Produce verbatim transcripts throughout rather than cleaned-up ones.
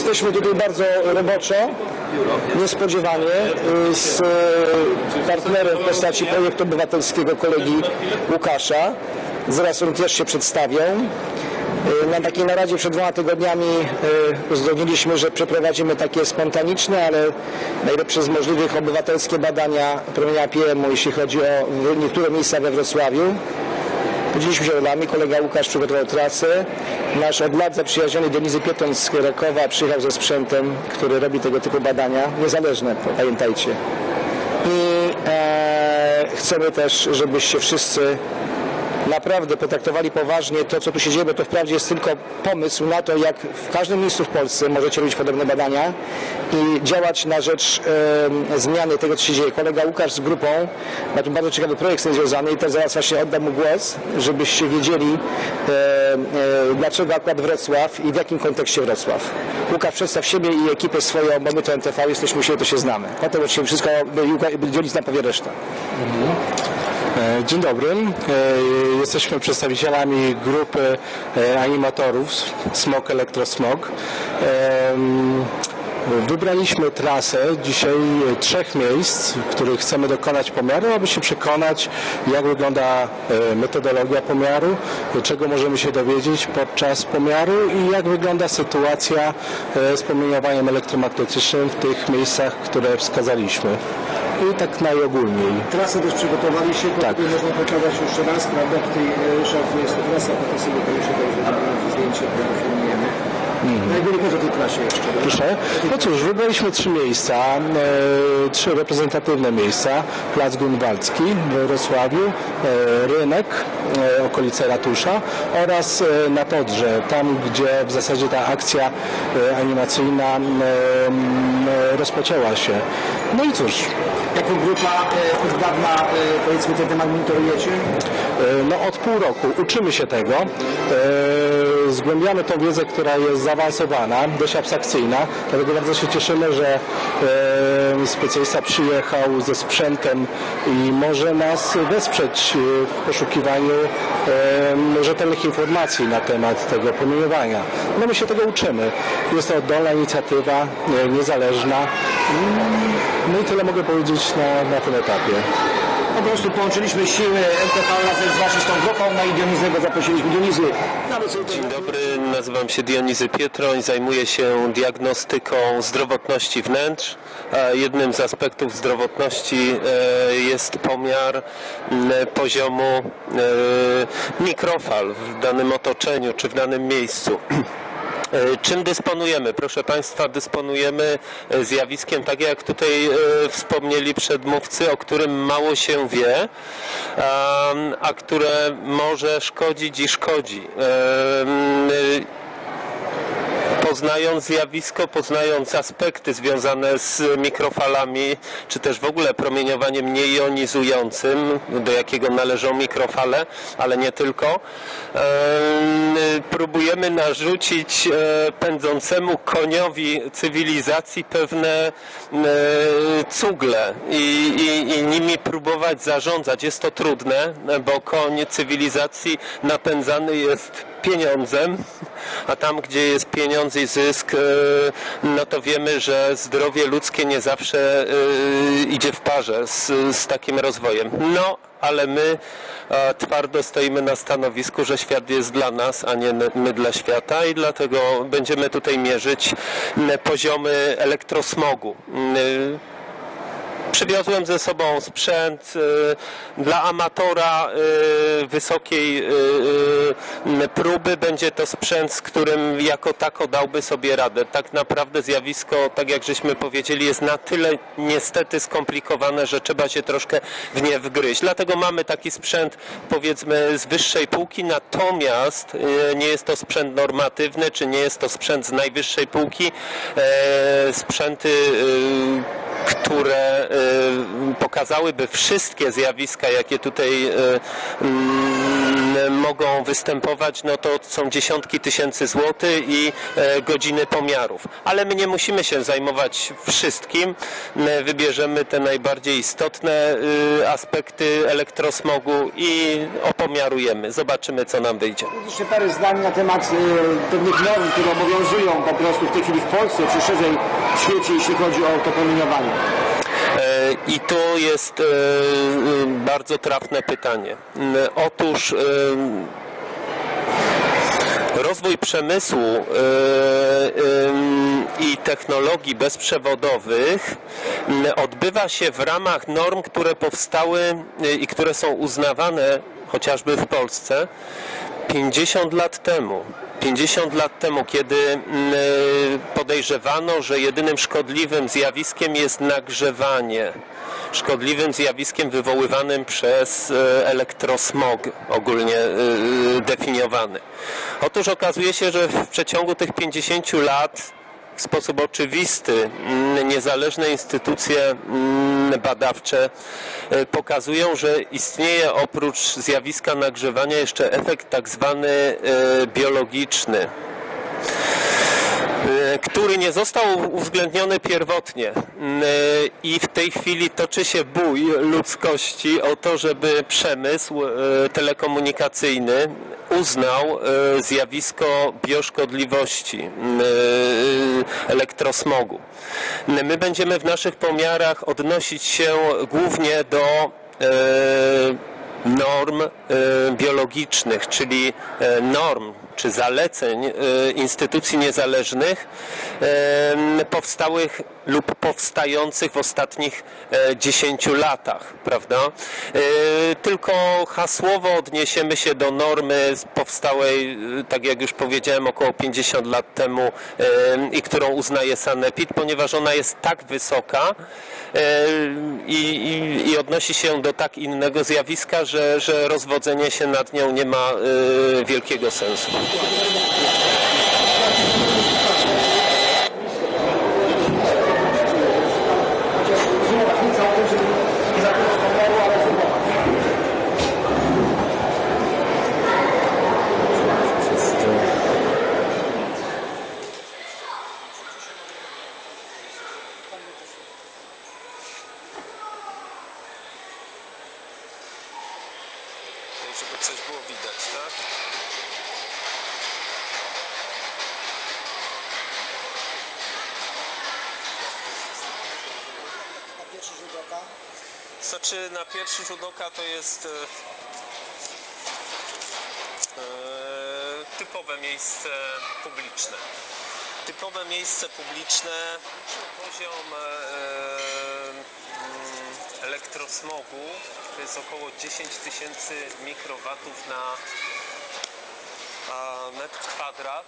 Jesteśmy tutaj bardzo roboczo, niespodziewanie, z partnerem w postaci projektu obywatelskiego kolegi Łukasza. Zaraz oni też się przedstawią. Na takiej naradzie przed dwoma tygodniami uzgodniliśmy, że przeprowadzimy takie spontaniczne, ale najlepsze z możliwych obywatelskie badania promienia P M u, jeśli chodzi o niektóre miejsca we Wrocławiu. Podzieliliśmy się rolami, kolega Łukasz przygotował trasę. Nasz od lat zaprzyjaźniony Dionizy Pietoń z Krakowa przyjechał ze sprzętem, który robi tego typu badania, niezależne, pamiętajcie. I e, chcemy też, żebyście wszyscy naprawdę potraktowali poważnie to, co tu się dzieje, bo to wprawdzie jest tylko pomysł na to, jak w każdym miejscu w Polsce możecie robić podobne badania i działać na rzecz e, zmiany tego, co się dzieje. Kolega Łukasz z grupą ma tu bardzo ciekawy projekt z tym związany i teraz zaraz właśnie oddam mu głos, żebyście wiedzieli, e, e, dlaczego akurat Wrocław i w jakim kontekście Wrocław. Łukasz, przedstaw siebie i ekipę swoją, bo my to N T V jesteśmy u siebie, to się znamy. Potem oczywiście wszystko Dioniz nam powie resztę. Mhm. Dzień dobry. Jesteśmy przedstawicielami grupy animatorów Smog Elektrosmog. Wybraliśmy trasę dzisiaj trzech miejsc, w których chcemy dokonać pomiaru, aby się przekonać, jak wygląda metodologia pomiaru, czego możemy się dowiedzieć podczas pomiaru i jak wygląda sytuacja z promieniowaniem elektromagnetycznym w tych miejscach, które wskazaliśmy. I tak najogólniej. Trasę też przygotowaliście, to tak. Tutaj można pokazać jeszcze raz, prawda, tutaj szafie jest to trasa, potem sobie to jeszcze dobrze nabrać zdjęcie, które filmujemy. Mm. Najwyżej poza tej trasie jeszcze. Proszę. No cóż, wybraliśmy trzy miejsca, e, trzy reprezentatywne miejsca. Plac Grunwaldzki w Wrocławiu, e, Rynek, e, okolice Ratusza oraz e, na Odrze, tam gdzie w zasadzie ta akcja e, animacyjna e, e, rozpoczęła się. No i cóż. Jako grupa e, od dawna, e, powiedzmy, ten temat monitorujecie? E, no od pół roku uczymy się tego. E, zgłębiamy tą wiedzę, która jest zaawansowana, dość abstrakcyjna, dlatego bardzo się cieszymy, że e, specjalista przyjechał ze sprzętem i może nas wesprzeć w poszukiwaniu e, rzetelnych informacji na temat tego promieniowania. No my się tego uczymy. Jest to oddolna inicjatywa, e, niezależna. No i tyle mogę powiedzieć na, na tym etapie. Po prostu połączyliśmy siły N T V razem z właśnie z tą grupą, no i Dionizego zaprosiliśmy. Dionizy. Dzień dobry, nazywam się Dionizy Pietoń, zajmuję się diagnostyką zdrowotności wnętrz. Jednym z aspektów zdrowotności jest pomiar poziomu mikrofal w danym otoczeniu czy w danym miejscu. Czym dysponujemy? Proszę Państwa, dysponujemy zjawiskiem, tak jak tutaj wspomnieli przedmówcy, o którym mało się wie, a które może szkodzić i szkodzi. Poznając zjawisko, poznając aspekty związane z mikrofalami, czy też w ogóle promieniowaniem niejonizującym, do jakiego należą mikrofale, ale nie tylko, e, próbujemy narzucić e, pędzącemu koniowi cywilizacji pewne e, cugle i, i, i nimi próbować zarządzać. Jest to trudne, bo koń cywilizacji napędzany jest pieniądzem, a tam, gdzie jest pieniądz i zysk, no to wiemy, że zdrowie ludzkie nie zawsze idzie w parze z, z takim rozwojem. No, ale my twardo stoimy na stanowisku, że świat jest dla nas, a nie my dla świata i dlatego będziemy tutaj mierzyć poziomy elektrosmogu. Przywiozłem ze sobą sprzęt y, dla amatora y, wysokiej y, y, próby. Będzie to sprzęt, z którym jako tako dałby sobie radę. Tak naprawdę zjawisko, tak jak żeśmy powiedzieli, jest na tyle niestety skomplikowane, że trzeba się troszkę w nie wgryźć. Dlatego mamy taki sprzęt, powiedzmy, z wyższej półki, natomiast y, nie jest to sprzęt normatywny, czy nie jest to sprzęt z najwyższej półki. E, sprzęty y, które y, pokazałyby wszystkie zjawiska, jakie tutaj y, y, mogą występować, no to są dziesiątki tysięcy złotych i godziny pomiarów. Ale my nie musimy się zajmować wszystkim. Wybierzemy te najbardziej istotne aspekty elektrosmogu i opomiarujemy. Zobaczymy, co nam wyjdzie. Jeszcze parę zdań na temat y, pewnych norm, które obowiązują po prostu w tej chwili w Polsce, czy szerzej w świecie, jeśli chodzi o to promieniowanie. I to jest bardzo trafne pytanie. Otóż rozwój przemysłu i technologii bezprzewodowych odbywa się w ramach norm, które powstały i które są uznawane chociażby w Polsce pięćdziesiąt lat temu. pięćdziesiąt lat temu, kiedy podejrzewano, że jedynym szkodliwym zjawiskiem jest nagrzewanie, szkodliwym zjawiskiem wywoływanym przez elektrosmog, ogólnie definiowany. Otóż okazuje się, że w przeciągu tych pięćdziesięciu lat w sposób oczywisty niezależne instytucje badawcze pokazują, że istnieje oprócz zjawiska nagrzewania jeszcze efekt tak zwany biologiczny, który nie został uwzględniony pierwotnie i w tej chwili toczy się bój ludzkości o to, żeby przemysł telekomunikacyjny uznał zjawisko bioszkodliwości elektrosmogu. My będziemy w naszych pomiarach odnosić się głównie do norm biologicznych, czyli norm czy zaleceń instytucji niezależnych powstałych lub powstających w ostatnich dziesięciu latach, prawda? Tylko hasłowo odniesiemy się do normy powstałej, tak jak już powiedziałem, około pięćdziesiąt lat temu i którą uznaje Sanepid, ponieważ ona jest tak wysoka i, i, i odnosi się do tak innego zjawiska, że, że rozwodzenie się nad nią nie ma wielkiego sensu. Żeby coś było widać, tak? Na pierwszy rzut oka. Znaczy na pierwszy rzut oka to jest e, e, typowe miejsce publiczne. Typowe miejsce publiczne, poziom e, elektrosmogu to jest około dziesięć tysięcy mikrowatów na metr kwadrat.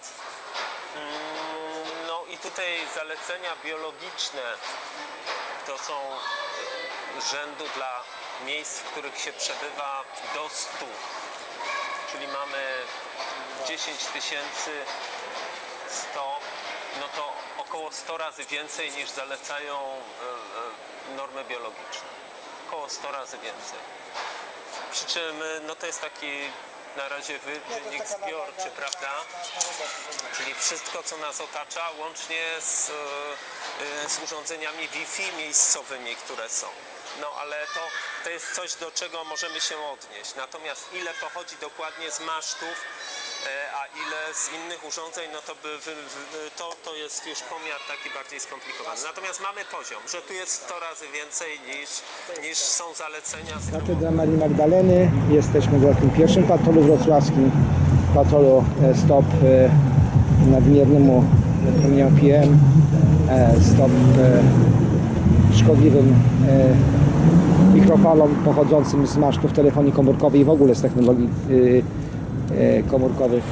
No i tutaj zalecenia biologiczne to są rzędu dla miejsc, w których się przebywa do stu. Czyli mamy dziesięć tysięcy sto, no to około sto razy więcej niż zalecają normy biologiczne. Około sto razy więcej. Przy czym no to jest taki na razie wynik zbiorczy, prawda? Czyli wszystko, co nas otacza, łącznie z, z urządzeniami Wi-Fi miejscowymi, które są. No ale to, to jest coś, do czego możemy się odnieść. Natomiast ile pochodzi dokładnie z masztów, a ile z innych urządzeń, no to, by, to, to jest już pomiar taki bardziej skomplikowany. Natomiast mamy poziom, że tu jest sto razy więcej niż, niż są zalecenia. Katedra Marii Magdaleny. Jesteśmy w tym pierwszym patrolu wrocławskim. Patrolu stop nadmiernemu promieniom P M, stop szkodliwym mikrofalom pochodzącym z masztów telefonii komórkowej i w ogóle z technologii komórkowych.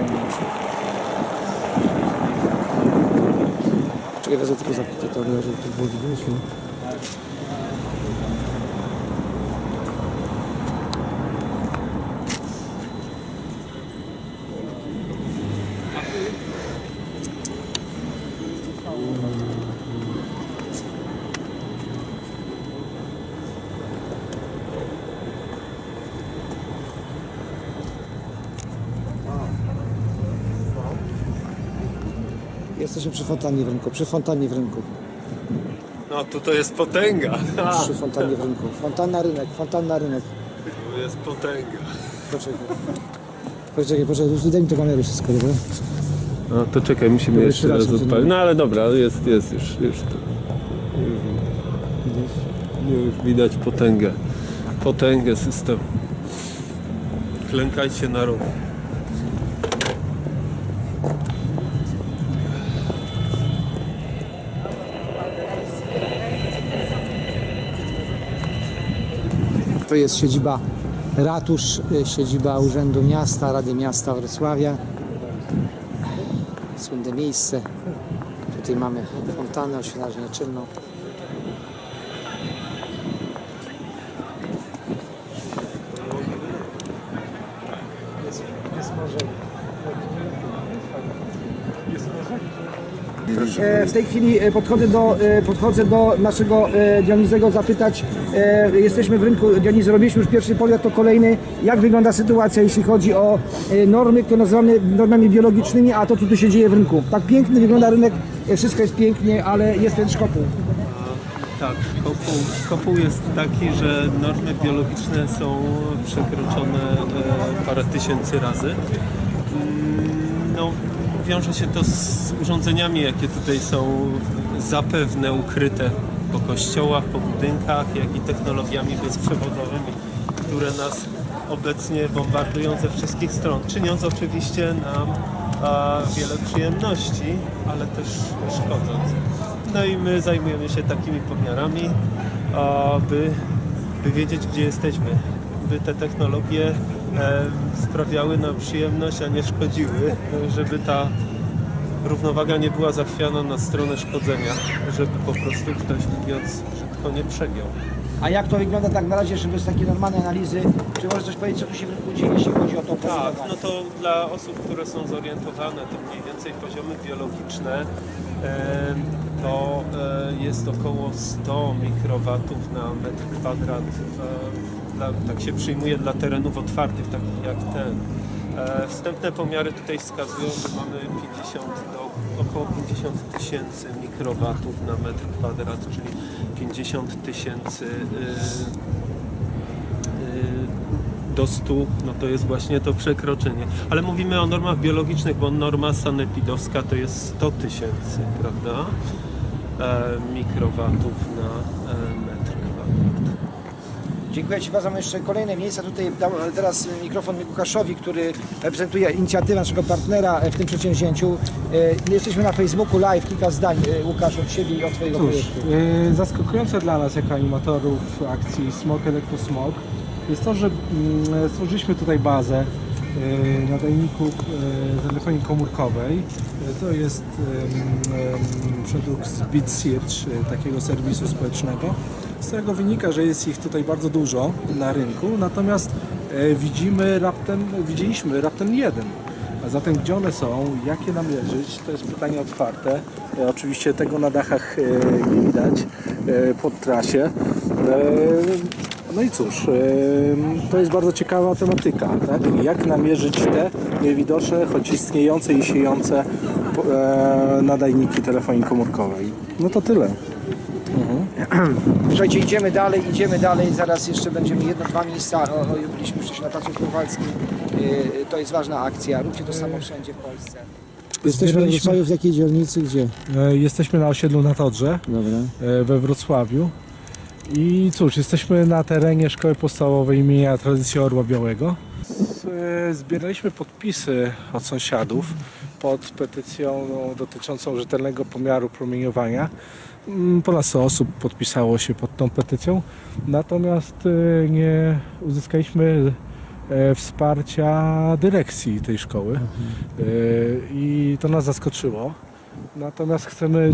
Czekaj, wezmę tylko zapytać, to żeby to było widać. Jesteśmy przy fontannie w rynku, przy fontannie w rynku. No tu to jest potęga. Przy fontannie w rynku. Fontanna rynek, fontanna rynek. Tu jest potęga. Poczekaj. Poczekaj, poczekaj, daj mi to kamerę wszystko, dobra? No to czekaj, musimy Dobra, jeszcze jeszcze raz raz, odpalić. No ale dobra, jest, jest już, już tu. Już, już widać potęgę. Potęgę systemu. Klękajcie na rogu. To jest siedziba ratusz, y, siedziba Urzędu Miasta, Rady Miasta Wrocławia. Słynne miejsce. Tutaj mamy fontannę, oświetlanie czynną. Jest, jest morze. E, W tej chwili e, podchodzę do, e, podchodzę do naszego e, Dionizego zapytać, e, jesteśmy w rynku Dionizy, robiliśmy już pierwszy powiat, to kolejny, jak wygląda sytuacja, jeśli chodzi o e, normy, które nazywamy normami biologicznymi, a to co tu się dzieje w rynku. Tak piękny wygląda rynek, e, wszystko jest pięknie, ale jest ten szkopuł. Tak, kopuł, kopuł jest taki, że normy biologiczne są przekroczone e, parę tysięcy razy. Mm, No, wiąże się to z urządzeniami, jakie tutaj są zapewne ukryte po kościołach, po budynkach, jak i technologiami bezprzewodowymi, które nas obecnie bombardują ze wszystkich stron, czyniąc oczywiście nam a, wiele przyjemności, ale też szkodząc. No i my zajmujemy się takimi pomiarami, aby, by wiedzieć, gdzie jesteśmy, by te technologie e, sprawiały nam przyjemność, a nie szkodziły, żeby ta równowaga nie była zachwiana na stronę szkodzenia, żeby po prostu ktoś, mówiąc brzydko, nie przegiął. A jak to wygląda tak na razie, żeby z takiej normalnej analizy, czy możesz coś powiedzieć, co tu się w rynku dzieje, jeśli chodzi o to Tak, opowiadanie? no to dla osób, które są zorientowane, to mniej więcej poziomy biologiczne e, to e, jest około sto mikrowatów na metr kwadrat. E, dla, tak się przyjmuje dla terenów otwartych, takich jak ten. E, wstępne pomiary tutaj wskazują, że mamy pięćdziesiąt do około pięćdziesiąt tysięcy mikrowatów na metr kwadrat, czyli pięćdziesiąt tysięcy do stu, no to jest właśnie to przekroczenie. Ale mówimy o normach biologicznych, bo norma sanepidowska to jest sto tysięcy, prawda? E, mikrowatów na e, metr kwadrat. Dziękuję Ci bardzo. Mamy jeszcze kolejne miejsca. Tutaj dam teraz mikrofon Łukaszowi, który reprezentuje inicjatywę naszego partnera w tym przedsięwzięciu. E, Jesteśmy na Facebooku live. Kilka zdań, e, Łukasz, od Ciebie i od Twojego Cóż, projektu. yy, zaskakujące dla nas jako animatorów akcji Smog Elektrosmog jest to, że yy, stworzyliśmy tutaj bazę yy, nadajniku yy, telefonii komórkowej. Yy, to jest yy, yy, produkt z BitSearch, yy, takiego serwisu społecznego, z którego wynika, że jest ich tutaj bardzo dużo na rynku, natomiast yy, widzimy raptem, widzieliśmy raptem jeden. A zatem gdzie one są, jak je namierzyć, to jest pytanie otwarte. E, oczywiście tego na dachach e, nie widać e, pod trasie. E, no i cóż, e, to jest bardzo ciekawa tematyka, tak? Jak namierzyć te niewidoczne, choć istniejące i siejące e, nadajniki telefonii komórkowej. No to tyle. Słuchajcie, idziemy dalej, idziemy dalej. Zaraz jeszcze będziemy jedno, dwa miejsca. O, o, byliśmy wcześniej na Placu Kowalskim. E, To jest ważna akcja. Róbcie to samo wszędzie w Polsce. Jesteśmy we Wrocławiu, w jakiej dzielnicy, gdzie? E, jesteśmy na osiedlu na Todrze Dobra. e, we Wrocławiu. I cóż, jesteśmy na terenie Szkoły Podstawowej imienia Tradycji Orła Białego. Zbieraliśmy podpisy od sąsiadów pod petycją dotyczącą rzetelnego pomiaru promieniowania. Ponad sto osób podpisało się pod tą petycją, natomiast nie uzyskaliśmy wsparcia dyrekcji tej szkoły i to nas zaskoczyło. Natomiast chcemy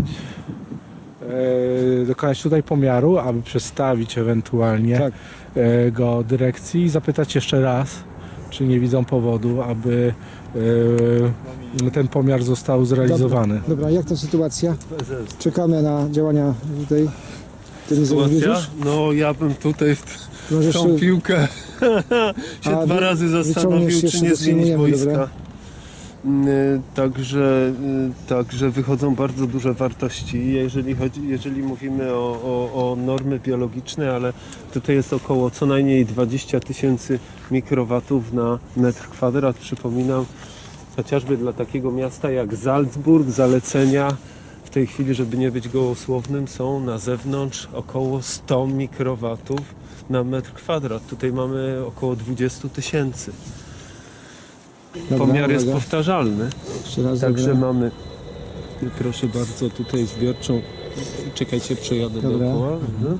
dokonać tutaj pomiaru, aby przedstawić ewentualnie Tak. go dyrekcji i zapytać jeszcze raz, czy nie widzą powodu, aby e, ten pomiar został zrealizowany. Dobra, dobra, jak ta sytuacja? Czekamy na działania tutaj. Ty nie Sytuacja? zawiedziesz? No ja bym tutaj w Możesz tą piłkę się A, dwa wy- razy wyciągniesz zastanowił, się, czy nie zmienić dotrzymujemy, boiska. dobra? Y, Także, y, także wychodzą bardzo duże wartości, jeżeli, chodzi, jeżeli mówimy o, o, o normy biologiczne, ale tutaj jest około co najmniej dwadzieścia tysięcy mikrowatów na metr kwadrat. Przypominam, chociażby dla takiego miasta jak Salzburg zalecenia w tej chwili, żeby nie być gołosłownym, są na zewnątrz około sto mikrowatów na metr kwadrat. Tutaj mamy około dwadzieścia tysięcy. Dobra, Pomiar jest uwaga. powtarzalny. Jeszcze raz, Także dobra. mamy, proszę bardzo, tutaj zbiorczą, czekajcie, przejadę Dobra. dookoła. Mhm.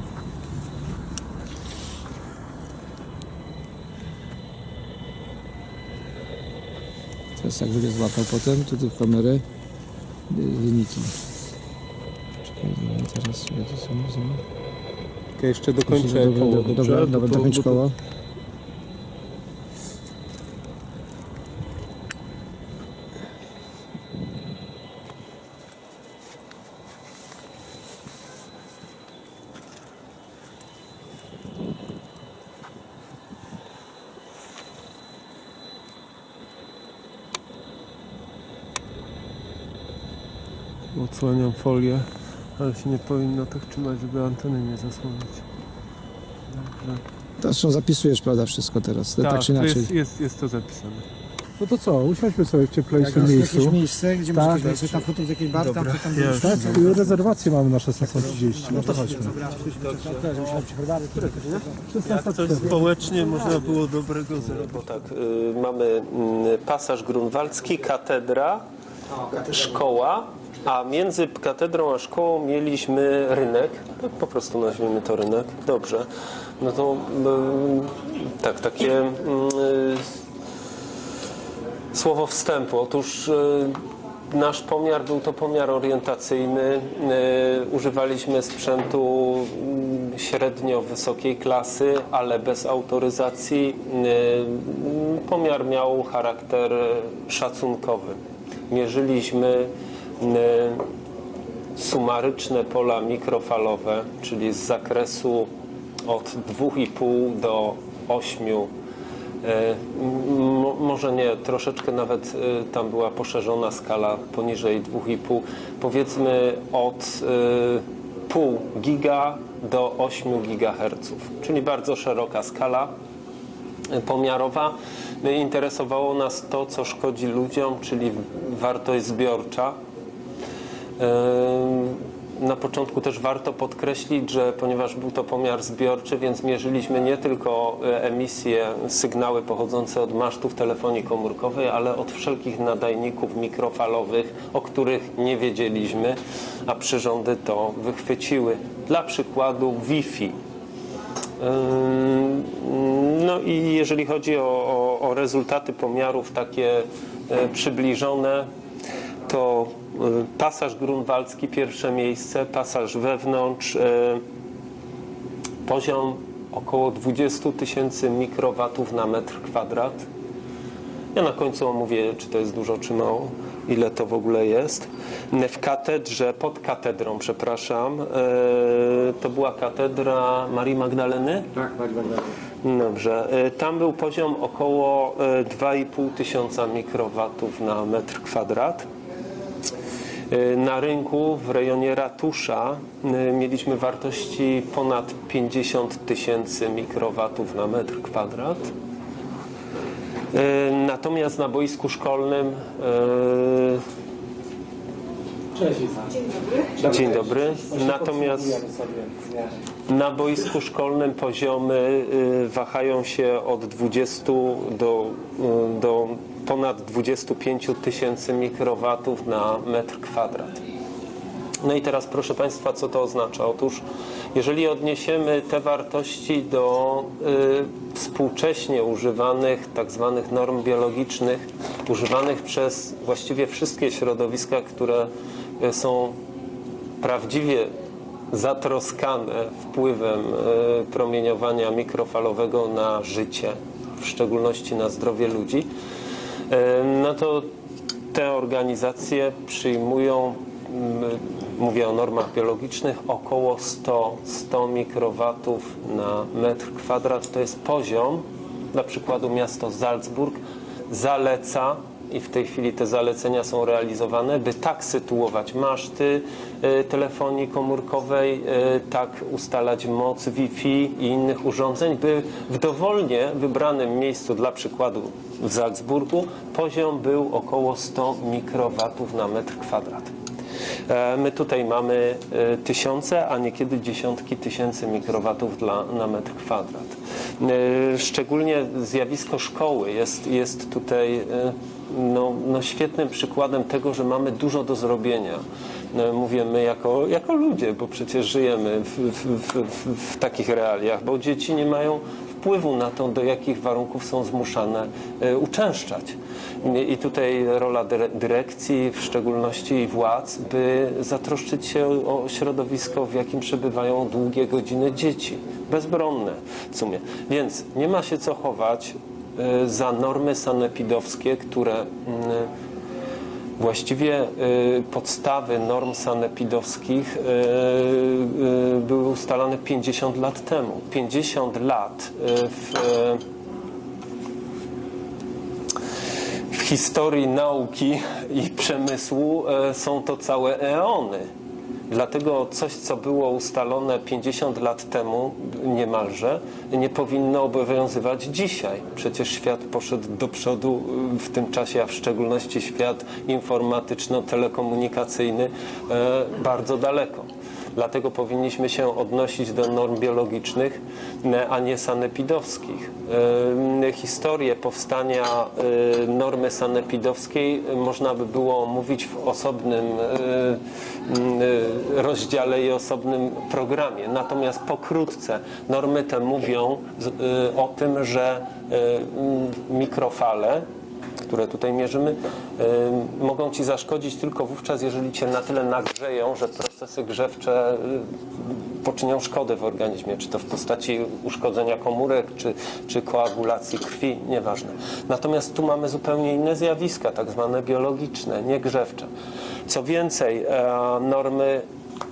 Teraz jak będzie złapał potem, tutaj w kamerę y, wyniki. Czekaj, dobra, teraz ja to sobie wezmę. Okej, jeszcze dokończę Dobra, koło, dobra, dobrze? dobra, Bo dobra, to- dokończ bo to- koło. Odsłaniam folię, ale się nie powinno tak trzymać, żeby anteny nie zasłonić. Dobrze. Zresztą zapisujesz, prawda, wszystko teraz, tak, Tak, czy tu inaczej. jest, jest, jest to zapisane. No to co, usiądźmy sobie w Jak cieplejszym jest miejscu. jakieś miejsce, gdzie Tak. możesz sobie tam hotel, jakiś bar, tam, Dobra, tam jest. Tak, i rezerwację mamy na szesnastą trzydzieści. No to chodźmy. Jak coś społecznie można było dobrego zrobić. Bo tak, y, mamy y, pasaż grunwaldzki, katedra, szkoła, a między katedrą a szkołą mieliśmy rynek. Tak, po prostu nazwijmy to rynek. Dobrze. No to y, tak, takie y, słowo wstępu. Otóż y, nasz pomiar był to pomiar orientacyjny. Y, używaliśmy sprzętu y, średnio wysokiej klasy, ale bez autoryzacji. Y, pomiar miał charakter szacunkowy. Mierzyliśmy y, sumaryczne pola mikrofalowe, czyli z zakresu od dwóch i pół do ośmiu. Mo- może nie, troszeczkę nawet y, tam była poszerzona skala poniżej dwóch i pół. Powiedzmy od y, pół giga do ośmiu gigaherców, czyli bardzo szeroka skala y, pomiarowa. No i interesowało nas to, co szkodzi ludziom, czyli wartość zbiorcza. Y, Na początku też warto podkreślić, że ponieważ był to pomiar zbiorczy, więc mierzyliśmy nie tylko emisje, sygnały pochodzące od masztów telefonii komórkowej, ale od wszelkich nadajników mikrofalowych, o których nie wiedzieliśmy, a przyrządy to wychwyciły. Dla przykładu Wi-Fi. No i jeżeli chodzi o, o, o rezultaty pomiarów takie przybliżone, to pasaż grunwaldzki, pierwsze miejsce, pasaż wewnątrz, poziom około dwadzieścia tysięcy mikrowatów na metr kwadrat. Ja na końcu omówię, czy to jest dużo, czy mało, ile to w ogóle jest. W katedrze, pod katedrą, przepraszam, to była katedra Marii Magdaleny? Tak, Marii Magdaleny. Dobrze. Tam był poziom około dwa i pół tysiąca mikrowatów na metr kwadrat. Na rynku w rejonie ratusza mieliśmy wartości ponad pięćdziesiąt tysięcy mikrowatów na metr kwadrat. Natomiast na boisku szkolnym... Dzień dobry. Natomiast na boisku szkolnym poziomy wahają się od dwudziestu do, do ponad dwudziestu pięciu tysięcy mikrowatów na metr kwadrat. No i teraz proszę Państwa, co to oznacza? Otóż jeżeli odniesiemy te wartości do y, współcześnie używanych tak zwanych norm biologicznych, używanych przez właściwie wszystkie środowiska, które y, są prawdziwie zatroskane wpływem y, promieniowania mikrofalowego na życie, w szczególności na zdrowie ludzi, y, no to te organizacje przyjmują, mówię o normach biologicznych, około sto mikrowatów na metr kwadrat. To jest poziom, dla przykładu miasto Salzburg zaleca i w tej chwili te zalecenia są realizowane, by tak sytuować maszty telefonii komórkowej, tak ustalać moc Wi-Fi i innych urządzeń, by w dowolnie wybranym miejscu, dla przykładu w Salzburgu, poziom był około sto mikrowatów na metr kwadrat. My tutaj mamy tysiące, a niekiedy dziesiątki tysięcy mikrowatów dla, na metr kwadrat. Szczególnie zjawisko szkoły jest, jest tutaj no, no świetnym przykładem tego, że mamy dużo do zrobienia. Mówię my jako, jako ludzie, bo przecież żyjemy w, w, w, w takich realiach, bo dzieci nie mają wpływu na to, do jakich warunków są zmuszane uczęszczać. I tutaj rola dyrekcji, w szczególności i władz, by zatroszczyć się o środowisko, w jakim przebywają długie godziny dzieci. Bezbronne w sumie. Więc nie ma się co chować za normy sanepidowskie, które właściwie podstawy norm sanepidowskich były ustalane pięćdziesiąt lat temu. pięćdziesiąt lat w, w historii nauki i przemysłu są to całe eony. Dlatego coś, co było ustalone pięćdziesiąt lat temu niemalże, nie powinno obowiązywać dzisiaj. Przecież świat poszedł do przodu w tym czasie, a w szczególności świat informatyczno-telekomunikacyjny bardzo daleko. Dlatego powinniśmy się odnosić do norm biologicznych, a nie sanepidowskich. Historię powstania normy sanepidowskiej można by było omówić w osobnym rozdziale i osobnym programie. Natomiast pokrótce normy te mówią o tym, że mikrofale, które tutaj mierzymy, y, mogą ci zaszkodzić tylko wówczas, jeżeli cię na tyle nagrzeją, że procesy grzewcze y, poczynią szkodę w organizmie, czy to w postaci uszkodzenia komórek, czy, czy koagulacji krwi, nieważne. Natomiast tu mamy zupełnie inne zjawiska, tak zwane biologiczne, nie grzewcze. Co więcej, e, normy y,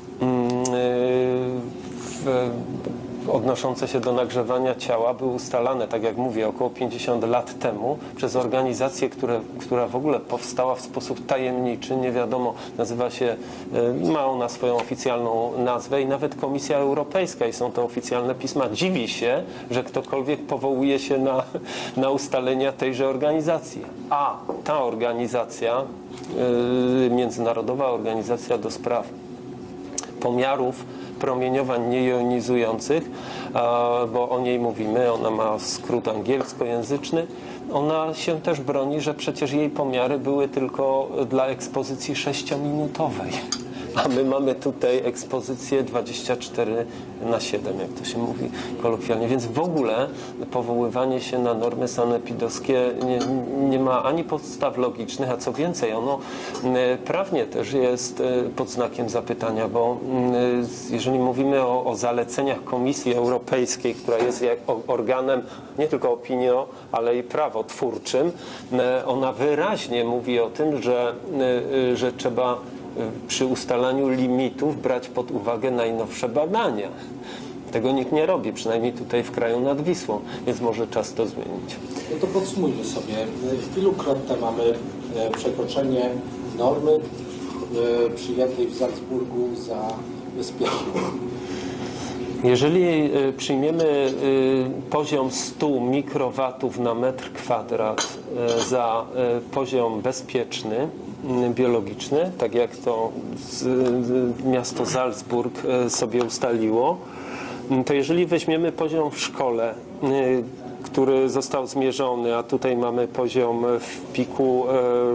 w, odnoszące się do nagrzewania ciała były ustalane, tak jak mówię, około pięćdziesiąt lat temu przez organizację, które, która w ogóle powstała w sposób tajemniczy, nie wiadomo, nazywa się, ma ona swoją oficjalną nazwę i nawet Komisja Europejska i są to oficjalne pisma. Dziwi się, że ktokolwiek powołuje się na, na ustalenia tejże organizacji. A ta organizacja, yy, Międzynarodowa Organizacja do Spraw Pomiarów promieniowań niejonizujących, bo o niej mówimy, ona ma skrót angielskojęzyczny, ona się też broni, że przecież jej pomiary były tylko dla ekspozycji sześciominutowej. A my mamy tutaj ekspozycję dwadzieścia cztery na siedem, jak to się mówi kolokwialnie. Więc w ogóle powoływanie się na normy sanepidowskie nie, nie ma ani podstaw logicznych, a co więcej, ono prawnie też jest pod znakiem zapytania, bo jeżeli mówimy o, o zaleceniach Komisji Europejskiej, która jest jak organem nie tylko opinio, ale i prawotwórczym, ona wyraźnie mówi o tym, że, że trzeba przy ustalaniu limitów brać pod uwagę najnowsze badania. Tego nikt nie robi, przynajmniej tutaj w kraju nad Wisłą, więc może czas to zmienić. No to podsumujmy sobie. Ilukrotne mamy przekroczenie normy przyjętej w Salzburgu za bezpieczną? Jeżeli przyjmiemy poziom stu mikrowatów na metr kwadrat za poziom bezpieczny, biologiczny, tak jak to miasto Salzburg sobie ustaliło, to jeżeli weźmiemy poziom w szkole, który został zmierzony, a tutaj mamy poziom w piku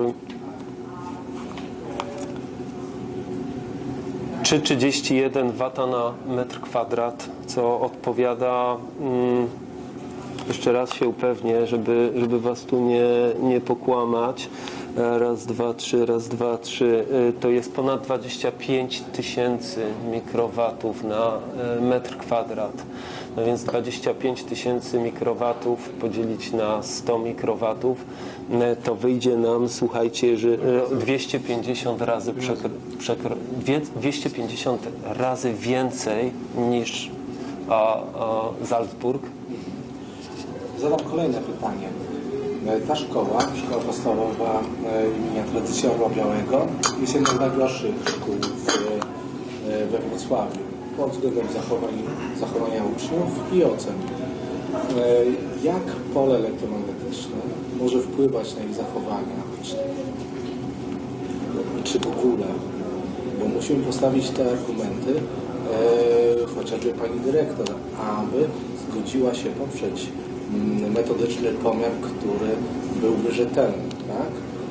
trzy przecinek trzydzieści jeden wata na metr kwadrat, co odpowiada, jeszcze raz się upewnię, żeby, żeby was tu nie, nie pokłamać, raz, dwa, trzy, raz, dwa, trzy, to jest ponad dwadzieścia pięć tysięcy mikrowatów na metr kwadrat. No więc dwadzieścia pięć tysięcy mikrowatów podzielić na sto mikrowatów, to wyjdzie nam, słuchajcie, że dwieście pięćdziesiąt razy, przekro, przekro, dwieście pięćdziesiąt razy więcej niż a, a Salzburg. Zadam kolejne pytanie. Ta szkoła, szkoła podstawowa imienia Tradycja Orła Białego, jest jedną z najdroższych szkół w, we Wrocławiu pod względem zachowań, zachowania uczniów i ocen. Jak pole elektromagnetyczne może wpływać na ich zachowania, czy, czy w ogóle? Bo musimy postawić te argumenty, e, chociażby pani dyrektor, aby zgodziła się poprzeć metodyczny pomiar, który byłby rzetelny, tak?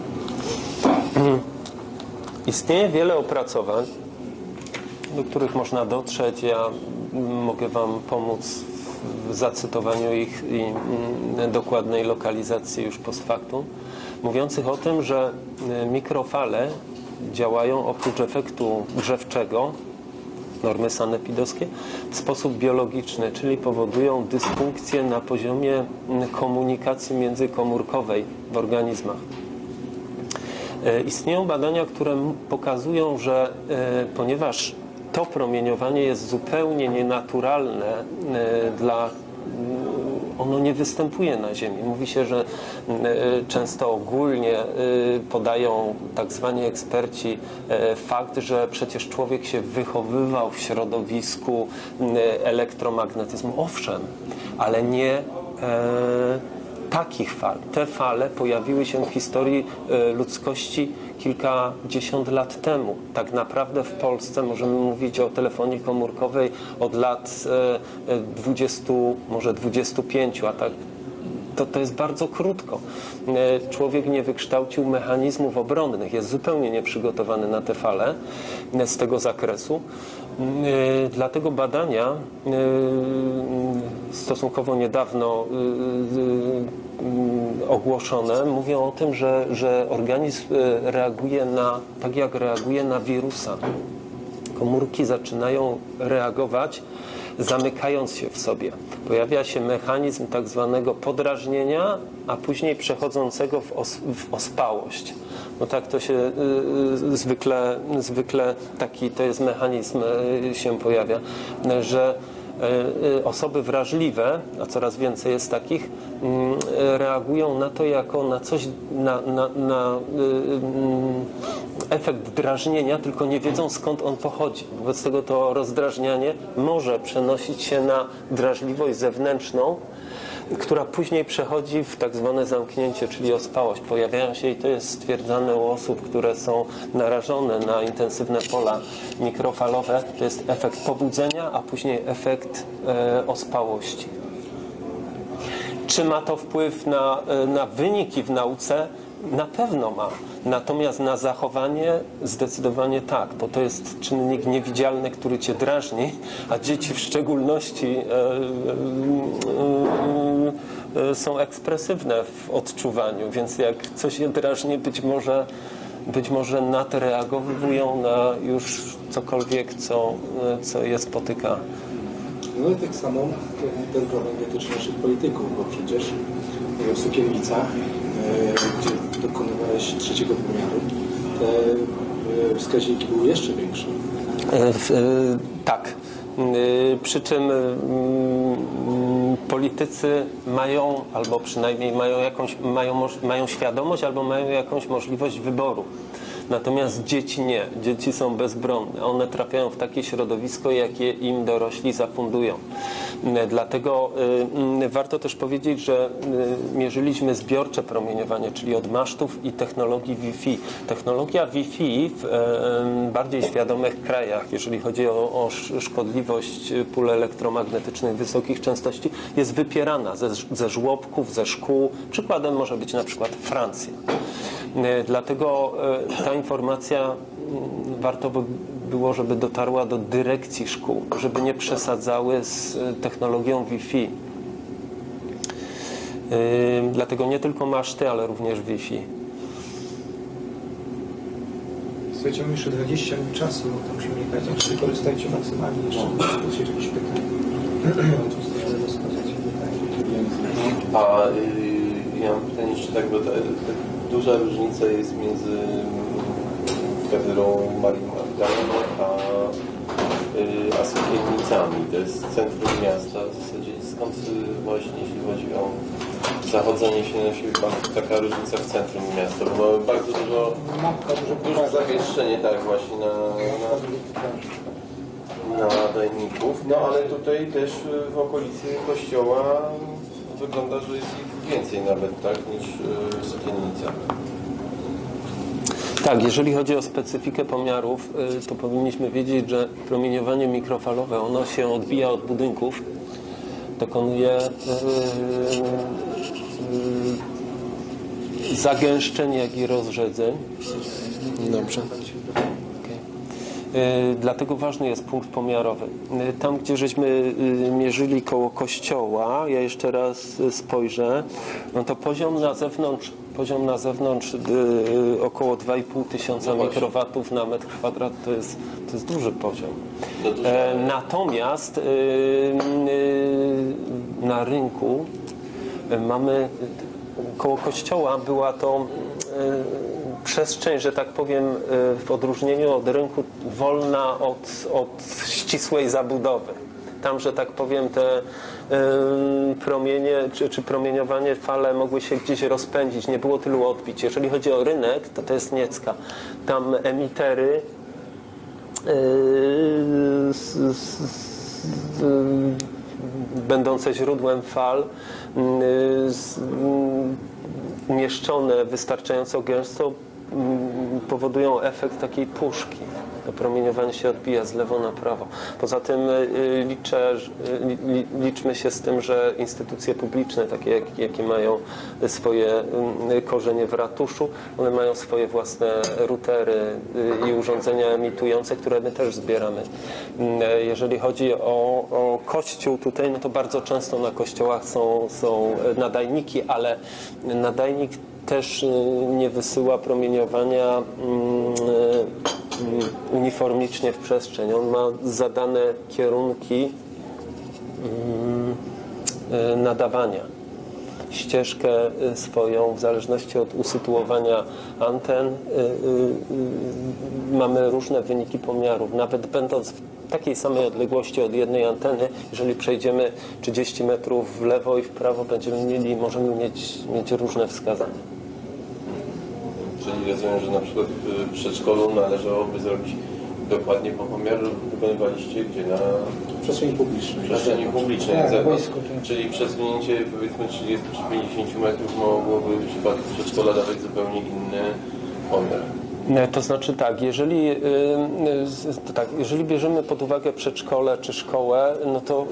Istnieje wiele opracowań, do których można dotrzeć. Ja mogę Wam pomóc w zacytowaniu ich i dokładnej lokalizacji już post factum, mówiących o tym, że mikrofale działają oprócz efektu grzewczego, normy sanepidowskie, w sposób biologiczny, czyli powodują dysfunkcję na poziomie komunikacji międzykomórkowej w organizmach. Istnieją badania, które pokazują, że ponieważ to promieniowanie jest zupełnie nienaturalne dla ono nie występuje na Ziemi. Mówi się, że często ogólnie podają tak zwani eksperci fakt, że przecież człowiek się wychowywał w środowisku elektromagnetyzmu. Owszem, ale nie takich fal. Te fale pojawiły się w historii ludzkości kilkadziesiąt lat temu. Tak naprawdę w Polsce możemy mówić o telefonii komórkowej od lat dwudziestu, może dwudziestu pięciu, a tak to, to jest bardzo krótko. Człowiek nie wykształcił mechanizmów obronnych, jest zupełnie nieprzygotowany na te fale z tego zakresu. Dlatego badania stosunkowo niedawno ogłoszone mówią o tym, że, że organizm reaguje na, tak jak reaguje na wirusa. Komórki zaczynają reagować, zamykając się w sobie. Pojawia się mechanizm tak zwanego podrażnienia, a później przechodzącego w, os, w ospałość. No tak to się y, zwykle, zwykle taki to jest mechanizm y, się pojawia, że y, osoby wrażliwe, a coraz więcej jest takich, y, reagują na to jako na coś, na, na, na y, y, efekt drażnienia, tylko nie wiedzą, skąd on pochodzi. Wobec tego to rozdrażnianie może przenosić się na drażliwość zewnętrzną, która później przechodzi w tak zwane zamknięcie, czyli ospałość. Pojawiają się, i to jest stwierdzane u osób, które są narażone na intensywne pola mikrofalowe, to jest efekt pobudzenia, a później efekt e, ospałości. Czy ma to wpływ na, na wyniki w nauce? Na pewno ma. Natomiast na zachowanie zdecydowanie tak, bo to jest czynnik niewidzialny, który cię drażni, a dzieci w szczególności e, e, e, są ekspresywne w odczuwaniu, więc jak coś je drażni, być może, być może nadreagowują na już cokolwiek, co, co je spotyka. No i tak samo ten problem dotyczy naszych polityków, bo przecież w Sukiennicach, gdzie dokonywałeś trzeciego pomiaru, te wskaźniki były jeszcze większe. Tak. Przy czym politycy mają, albo przynajmniej mają jakąś, mają, mają świadomość, albo mają jakąś możliwość wyboru. Natomiast dzieci nie. Dzieci są bezbronne. One trafiają w takie środowisko, jakie im dorośli zafundują. Dlatego y, warto też powiedzieć, że y, mierzyliśmy zbiorcze promieniowanie, czyli od masztów i technologii Wi-Fi. Technologia Wi-Fi w y, bardziej świadomych krajach, jeżeli chodzi o, o szkodliwość pól elektromagnetycznych wysokich częstości, jest wypierana ze, ze żłobków, ze szkół. Przykładem może być na przykład Francja. Dlatego ta informacja warto by było, żeby dotarła do dyrekcji szkół, żeby nie przesadzały z technologią Wi-Fi. Dlatego nie tylko maszty, ale również Wi-Fi. Słuchajcie, mamy jeszcze dwadzieścia minut czasu, to musimy jechać, czy korzystajcie maksymalnie jeszcze. Jest jakieś pytanie? A y, ja mam pytanie jeszcze tak, bo ta, ta duża różnica jest między katedrą Marii Magdaleny a a Sokielnicami. To jest centrum miasta. W zasadzie skąd właśnie, jeśli chodzi o zachodzenie się na siebie, taka różnica w centrum miasta, bo mamy bardzo dużo, dużo zamieszczenie, tak właśnie na, na, na nadajników, no ale tutaj też w okolicy kościoła wygląda, że jest ich więcej nawet, tak, niż w Sokielnicach. Tak, jeżeli chodzi o specyfikę pomiarów, to powinniśmy wiedzieć, że promieniowanie mikrofalowe, ono się odbija od budynków, dokonuje yy, yy, zagęszczeń, jak i rozrzedzeń. Dobrze. Dlatego ważny jest punkt pomiarowy. Tam, gdzie żeśmy mierzyli koło kościoła, ja jeszcze raz spojrzę, no to poziom na zewnątrz, poziom na zewnątrz yy, około dwa i pół tysiąca no mikrowatów na metr kwadrat to jest, to jest duży poziom. No dużo. E, natomiast yy, yy, na rynku yy, mamy koło kościoła była to yy, przestrzeń, że tak powiem, w odróżnieniu od rynku wolna od, od ścisłej zabudowy. Tam, że tak powiem, te y, promienie, czy, czy promieniowanie, fale mogły się gdzieś rozpędzić, nie było tylu odbić. Jeżeli chodzi o rynek, to to jest Niecka. Tam emitery y, s, s, s, będące źródłem fal y, s, y, umieszczone wystarczająco gęsto powodują efekt takiej puszki. To promieniowanie się odbija z lewo na prawo. Poza tym liczę, liczmy się z tym, że instytucje publiczne, takie jak, jakie mają swoje korzenie w ratuszu, one mają swoje własne routery i urządzenia emitujące, które my też zbieramy. Jeżeli chodzi o, o kościół tutaj, no to bardzo często na kościołach są, są nadajniki, ale nadajnik też nie wysyła promieniowania uniformicznie w przestrzeń. On ma zadane kierunki nadawania. Ścieżkę swoją w zależności od usytuowania anten mamy różne wyniki pomiarów. Nawet będąc w takiej samej odległości od jednej anteny, jeżeli przejdziemy trzydzieści metrów w lewo i w prawo, będziemy mieli, możemy mieć, mieć różne wskazania. Czyli rozumiem, że na przykład w przedszkolu należałoby zrobić dokładnie po pomiaru, wykonywaliście gdzie? Na przestrzeni publicznej. W przestrzeni publicznej. Tak, Za, wojsko, tak. Czyli przesunięcie powiedzmy trzydziestu czy pięćdziesięciu metrów mogłoby w przypadku przedszkola dawać zupełnie inny pomiar. To znaczy tak, jeżeli, to tak, jeżeli bierzemy pod uwagę przedszkole czy szkołę, no to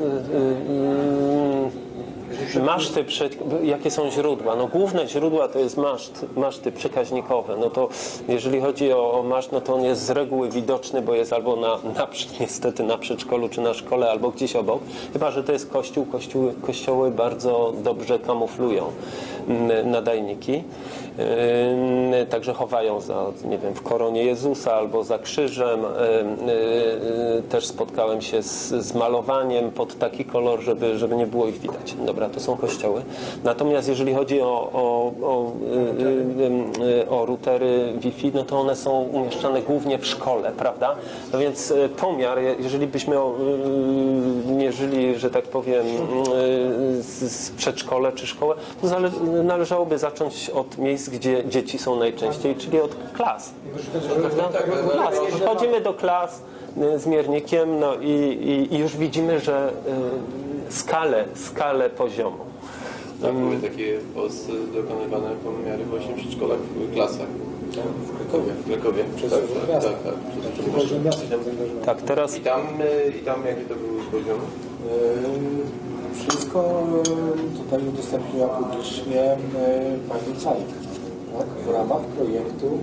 maszty, jakie są źródła? No główne źródła to jest maszt, maszty przekaźnikowe. No to jeżeli chodzi o, o maszt, no to on jest z reguły widoczny, bo jest albo na, na, niestety na przedszkolu czy na szkole, albo gdzieś obok. Chyba że to jest kościół. Kościół kościoły bardzo dobrze kamuflują nadajniki. Yy, także chowają za, nie wiem, w koronie Jezusa albo za krzyżem. Yy, yy, też spotkałem się z, z malowaniem pod taki kolor, żeby, żeby nie było ich widać. Dobra, to są kościoły. Natomiast jeżeli chodzi o, o, o, yy, yy, o routery Wi-Fi, no to one są umieszczane głównie w szkole, prawda? No więc yy, pomiar, jeżeli byśmy yy, mierzyli, że tak powiem, yy, z, z przedszkole czy szkołę, to zale, należałoby zacząć od miejsc, gdzie dzieci są najczęściej, czyli od klas. Klas. Wchodzimy do klas z miernikiem, no i, i, i już widzimy, że y, skalę, skalę poziomu. Tak, były takie w Polsce dokonywane pomiary właśnie w przedszkolach, w klasach. W Krakowie. W Krakowie. Przez tak, tak, tak, tak. Tak, teraz... I tam, i tam jakie to były poziomy? Wszystko tutaj udostępniła publicznie pani Cajk, tak? W ramach projektu.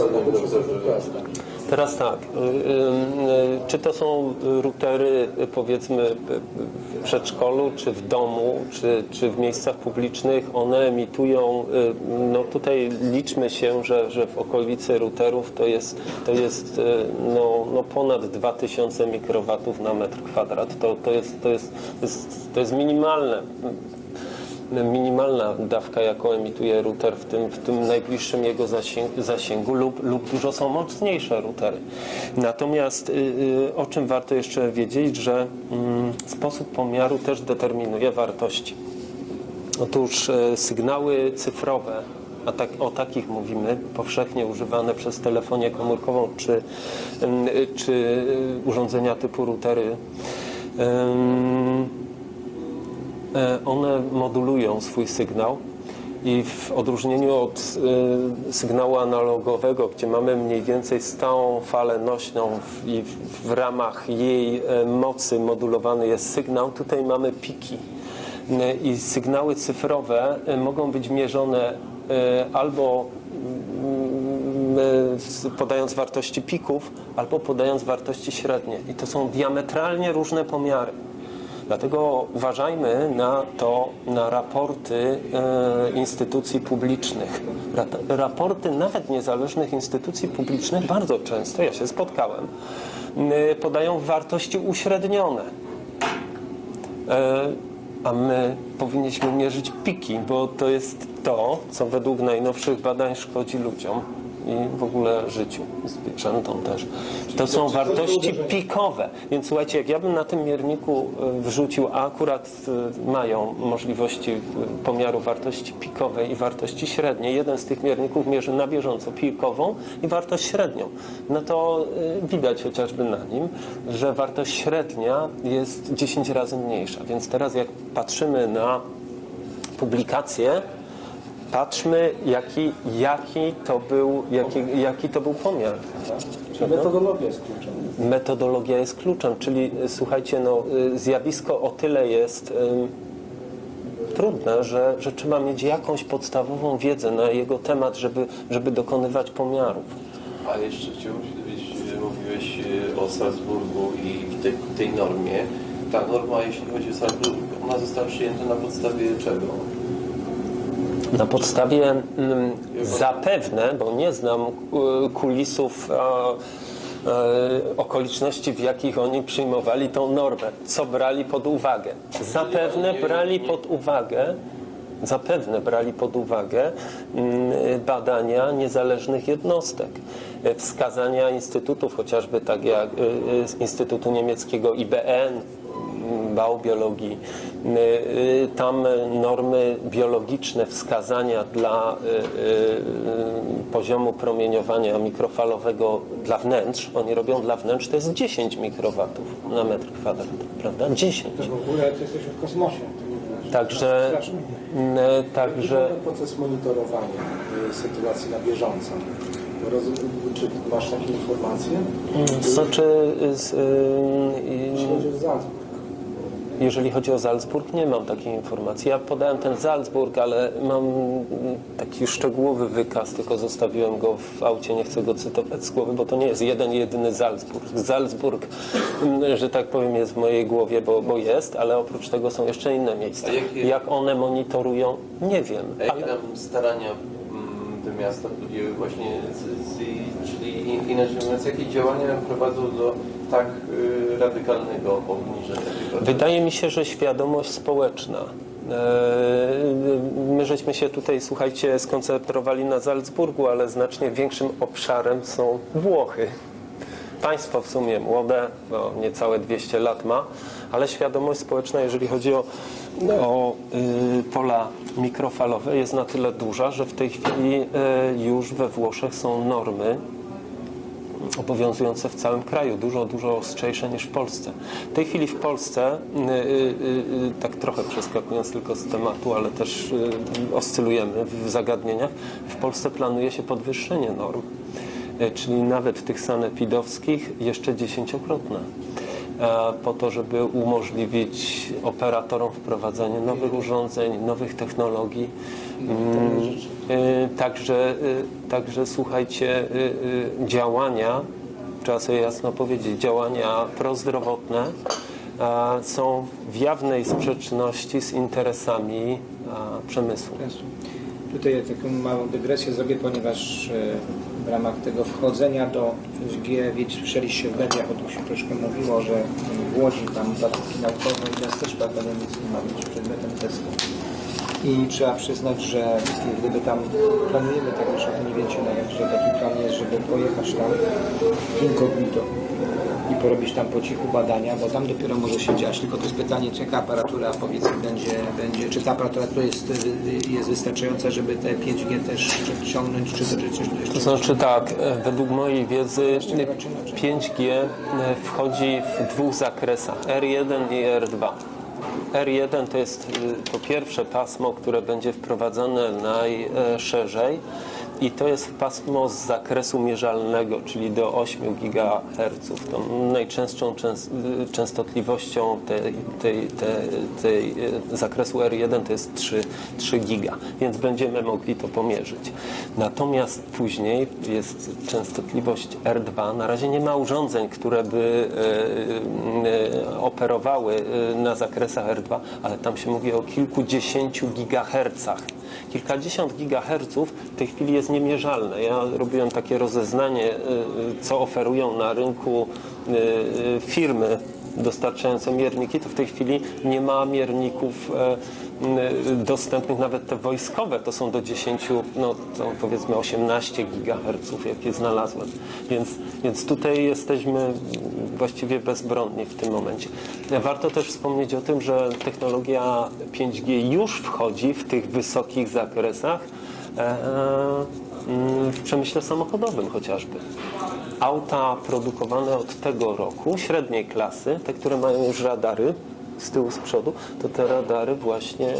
Teraz tak, czy to są routery powiedzmy w przedszkolu, czy w domu, czy, czy w miejscach publicznych, one emitują, no tutaj liczmy się, że, że w okolicy routerów to jest, to jest no, no ponad dwa tysiące mikrowatów na metr kwadrat. To, to, jest, to, jest, to, jest, to jest minimalne. minimalna dawka, jaką emituje router w tym, w tym najbliższym jego zasięgu, zasięgu lub, lub dużo są mocniejsze routery. Natomiast yy, o czym warto jeszcze wiedzieć, że yy, sposób pomiaru też determinuje wartości. Otóż yy, sygnały cyfrowe, a tak, o takich mówimy, powszechnie używane przez telefonię komórkową czy, yy, czy urządzenia typu routery, yy, one modulują swój sygnał i w odróżnieniu od y, sygnału analogowego, gdzie mamy mniej więcej stałą falę nośną w, i w, w ramach jej y, mocy modulowany jest sygnał, tutaj mamy piki. Y, I sygnały cyfrowe y, mogą być mierzone y, albo y, podając wartości pików, albo podając wartości średnie. I to są diametralnie różne pomiary. Dlatego uważajmy na to, na raporty e, instytucji publicznych. Ra, raporty nawet niezależnych instytucji publicznych bardzo często, ja się spotkałem, e, podają wartości uśrednione. E, a my powinniśmy mierzyć piki, bo to jest to, co według najnowszych badań szkodzi ludziom i w ogóle życiu, zwierzętom też. To są wartości pikowe. Więc słuchajcie, jak ja bym na tym mierniku wrzucił, a akurat mają możliwości pomiaru wartości pikowej i wartości średniej, jeden z tych mierników mierzy na bieżąco pikową i wartość średnią, no to widać chociażby na nim, że wartość średnia jest dziesięć razy mniejsza. Więc teraz jak patrzymy na publikacje, patrzmy, jaki, jaki, to był, jaki, jaki to był pomiar. Czyli metodologia jest kluczem. Metodologia jest kluczem, czyli słuchajcie, no, zjawisko o tyle jest y, trudne, że, że trzeba mieć jakąś podstawową wiedzę na jego temat, żeby, żeby dokonywać pomiarów. A jeszcze chciałbym się dowiedzieć, mówiłeś o Salzburgu i tej, tej normie. Ta norma, jeśli chodzi o Salzburg, ona została przyjęta na podstawie czego? Na podstawie mm, zapewne, bo nie znam y, kulisów, a, y, okoliczności, w jakich oni przyjmowali tą normę, co brali pod uwagę. Zapewne brali pod uwagę, zapewne brali pod uwagę y, badania niezależnych jednostek, y, wskazania instytutów, chociażby tak jak y, y, Instytutu Niemieckiego I B N, biobiologii, tam normy biologiczne, wskazania dla poziomu promieniowania mikrofalowego dla wnętrz, oni robią dla wnętrz, to jest dziesięć mikrowatów na metr kwadratny, prawda? dziesięć. To w ogóle to jesteśmy w kosmosie. Także, także... Jaki proces monitorowania sytuacji na bieżąco? Czy masz takie informacje? Znaczy, z, Jeśli chodzi o Salzburg. Jeżeli chodzi o Salzburg, nie mam takiej informacji. Ja podałem ten Salzburg, ale mam taki szczegółowy wykaz, tylko zostawiłem go w aucie, nie chcę go cytować z głowy, bo to nie jest jeden, jedyny Salzburg. Salzburg, że tak powiem, jest w mojej głowie, bo, bo jest, ale oprócz tego są jeszcze inne miejsca. Jakie... Jak one monitorują, nie wiem. A jakie ale... tam starania te miasta podjęły właśnie, z, z, czyli inaczej mówiąc, jakie działania prowadzą do tak y, radykalnego obniżenia tego? Wydaje mi się, że świadomość społeczna. My żeśmy się tutaj, słuchajcie, skoncentrowali na Salzburgu, ale znacznie większym obszarem są Włochy. Państwo w sumie młode, bo niecałe dwieście lat ma, ale świadomość społeczna, jeżeli chodzi o, o y, pola mikrofalowe, jest na tyle duża, że w tej chwili y, już we Włoszech są normy obowiązujące w całym kraju, dużo, dużo ostrzejsze niż w Polsce. W tej chwili w Polsce, y, y, y, tak trochę przeskakując tylko z tematu, ale też y, oscylujemy w zagadnieniach, w Polsce planuje się podwyższenie norm, y, czyli nawet tych sanepidowskich jeszcze dziesięciokrotne, po to, żeby umożliwić operatorom wprowadzanie nowych urządzeń, nowych technologii. Także, także słuchajcie, działania, trzeba sobie jasno powiedzieć, działania prozdrowotne są w jawnej sprzeczności z interesami przemysłu. Tutaj taką małą dygresję zrobię, ponieważ w ramach tego wchodzenia do G, słyszeliście w mediach, o tym się troszkę mówiło, że w Łodzi tam badawki naukowe i nas też akademickie ma być przedmiotem testu. I trzeba przyznać, że gdyby tam planujemy tak już mniej więcej nawet, że taki plan jest, żeby pojechać tam incognito i porobić tam po cichu badania, bo tam dopiero może się dziać. Tylko to jest pytanie, czy jaka aparatura powiedzmy będzie, będzie czy ta aparatura jest, jest wystarczająca, żeby te pięć G też ciągnąć, czy to czy coś jeszcze. To znaczy tak, według mojej wiedzy pięć G wchodzi w dwóch zakresach, R jeden i R dwa. R jeden to jest to pierwsze pasmo, które będzie wprowadzane najszerzej i to jest pasmo z zakresu mierzalnego, czyli do ośmiu gigaherców. Tą najczęstszą częst, częstotliwością tej, tej, tej, tej zakresu R jeden to jest trzy giga, więc będziemy mogli to pomierzyć. Natomiast później jest częstotliwość R dwa. Na razie nie ma urządzeń, które by e, e, operowały na zakresach R dwa, ale tam się mówi o kilkudziesięciu gigahercach. Kilkadziesiąt gigaherców w tej chwili jest niemierzalne. Ja robiłem takie rozeznanie, co oferują na rynku firmy dostarczające mierniki, to w tej chwili nie ma mierników dostępnych, nawet te wojskowe to są do dziesięciu, no to powiedzmy osiemnaście gigaherców, jakie znalazłem. Więc, więc tutaj jesteśmy właściwie bezbronni w tym momencie. Warto też wspomnieć o tym, że technologia pięć G już wchodzi w tych wysokich zakresach w przemyśle samochodowym chociażby. Auta produkowane od tego roku, średniej klasy, te, które mają już radary z tyłu, z przodu, to te radary właśnie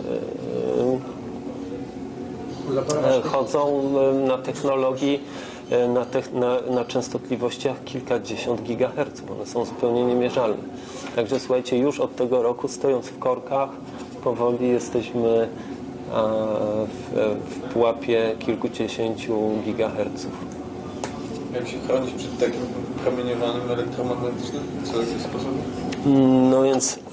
chodzą na technologii, na, te, na, na częstotliwościach kilkadziesiąt gigaherców. One są zupełnie niemierzalne. Także słuchajcie, już od tego roku, stojąc w korkach, powoli jesteśmy w, w pułapie kilkudziesięciu gigaherców. Jak się chronić przed takim promieniowaniem elektromagnetycznym? Co jest sposób? No więc y,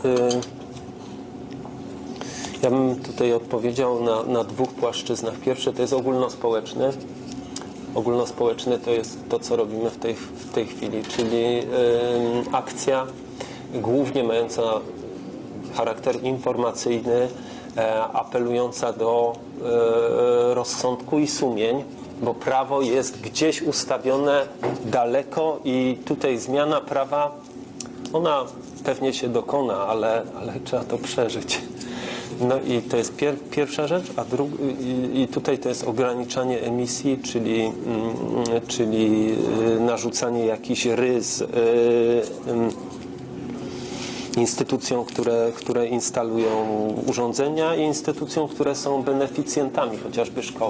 ja bym tutaj odpowiedział na, na dwóch płaszczyznach. Pierwsze to jest ogólnospołeczny. Ogólnospołeczny to jest to, co robimy w tej, w tej chwili, czyli y, akcja głównie mająca charakter informacyjny, e, apelująca do e, rozsądku i sumień, bo prawo jest gdzieś ustawione daleko i tutaj zmiana prawa, ona pewnie się dokona, ale, ale trzeba to przeżyć. No i to jest pier, pierwsza rzecz, a dru, i, i tutaj to jest ograniczanie emisji, czyli, mm, czyli narzucanie jakichś rys y, y, instytucjom, które, które instalują urządzenia i instytucjom, które są beneficjentami, chociażby szkoły.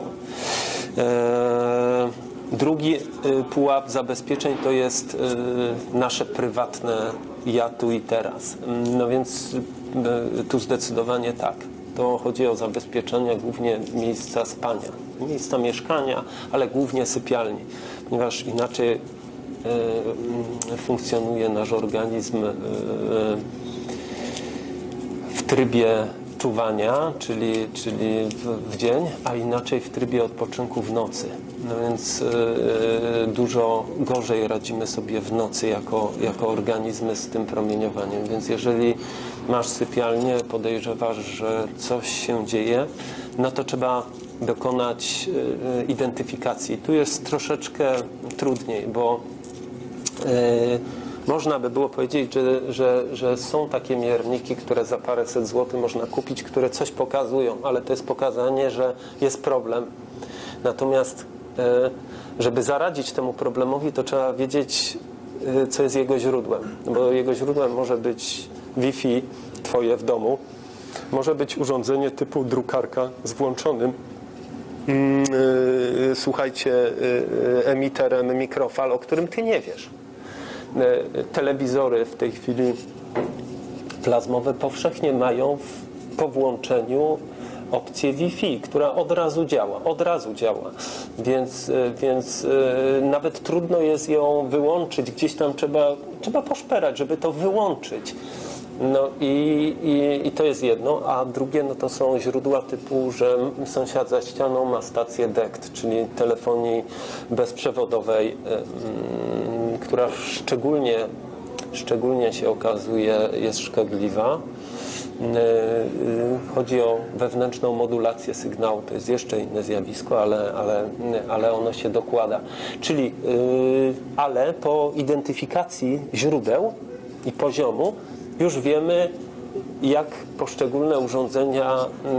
E, drugi pułap zabezpieczeń to jest nasze prywatne ja tu i teraz. No więc tu zdecydowanie tak. To chodzi o zabezpieczenie głównie miejsca spania, miejsca mieszkania, ale głównie sypialni, ponieważ inaczej funkcjonuje nasz organizm w trybie czuwania, czyli, czyli w, w dzień, a inaczej w trybie odpoczynku w nocy. No więc y, dużo gorzej radzimy sobie w nocy jako, jako organizmy z tym promieniowaniem. Więc jeżeli masz sypialnię, podejrzewasz, że coś się dzieje, no to trzeba dokonać y, identyfikacji. Tu jest troszeczkę trudniej, bo y, można by było powiedzieć, że, że, że są takie mierniki, które za paręset złotych można kupić, które coś pokazują, ale to jest pokazanie, że jest problem. Natomiast żeby zaradzić temu problemowi, to trzeba wiedzieć, co jest jego źródłem. Bo jego źródłem może być Wi-Fi twoje w domu, może być urządzenie typu drukarka z włączonym, słuchajcie, emiterem mikrofal, o którym ty nie wiesz. Telewizory w tej chwili plazmowe powszechnie mają w, po włączeniu opcję Wi-Fi, która od razu działa, od razu działa, więc, więc nawet trudno jest ją wyłączyć, gdzieś tam trzeba, trzeba poszperać, żeby to wyłączyć. No i, i, i to jest jedno, a drugie no to są źródła typu, że sąsiad za ścianą ma stację D E C T, czyli telefonii bezprzewodowej, która szczególnie szczególnie się okazuje jest szkodliwa. Chodzi o wewnętrzną modulację sygnału, to jest jeszcze inne zjawisko, ale, ale, ale ono się dokłada. Czyli, ale po identyfikacji źródeł i poziomu już wiemy, jak poszczególne urządzenia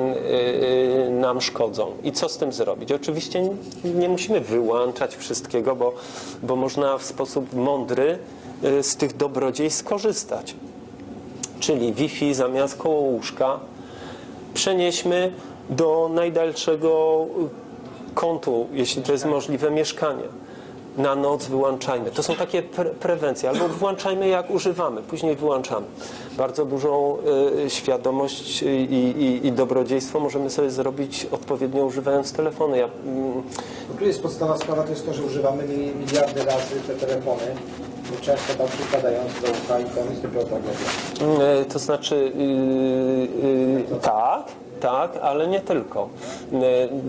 nam szkodzą i co z tym zrobić. Oczywiście nie musimy wyłączać wszystkiego, bo, bo można w sposób mądry z tych dobrodziejstw skorzystać. Czyli Wi-Fi zamiast koło łóżka przenieśmy do najdalszego kątu, jeśli to jest możliwe, mieszkania. Na noc wyłączajmy. To są takie pre prewencje. Albo włączajmy jak używamy, później wyłączamy. Bardzo dużą y, świadomość i, i, i dobrodziejstwo możemy sobie zrobić odpowiednio używając telefony. Ja, mm... Tu jest podstawa sprawa, to jest to, że używamy miliardy razy te telefony. Często tam przykładając do ucha i to jest dopiero tragedia. To znaczy, yy, yy, tak, tak, ale nie tylko. Yy,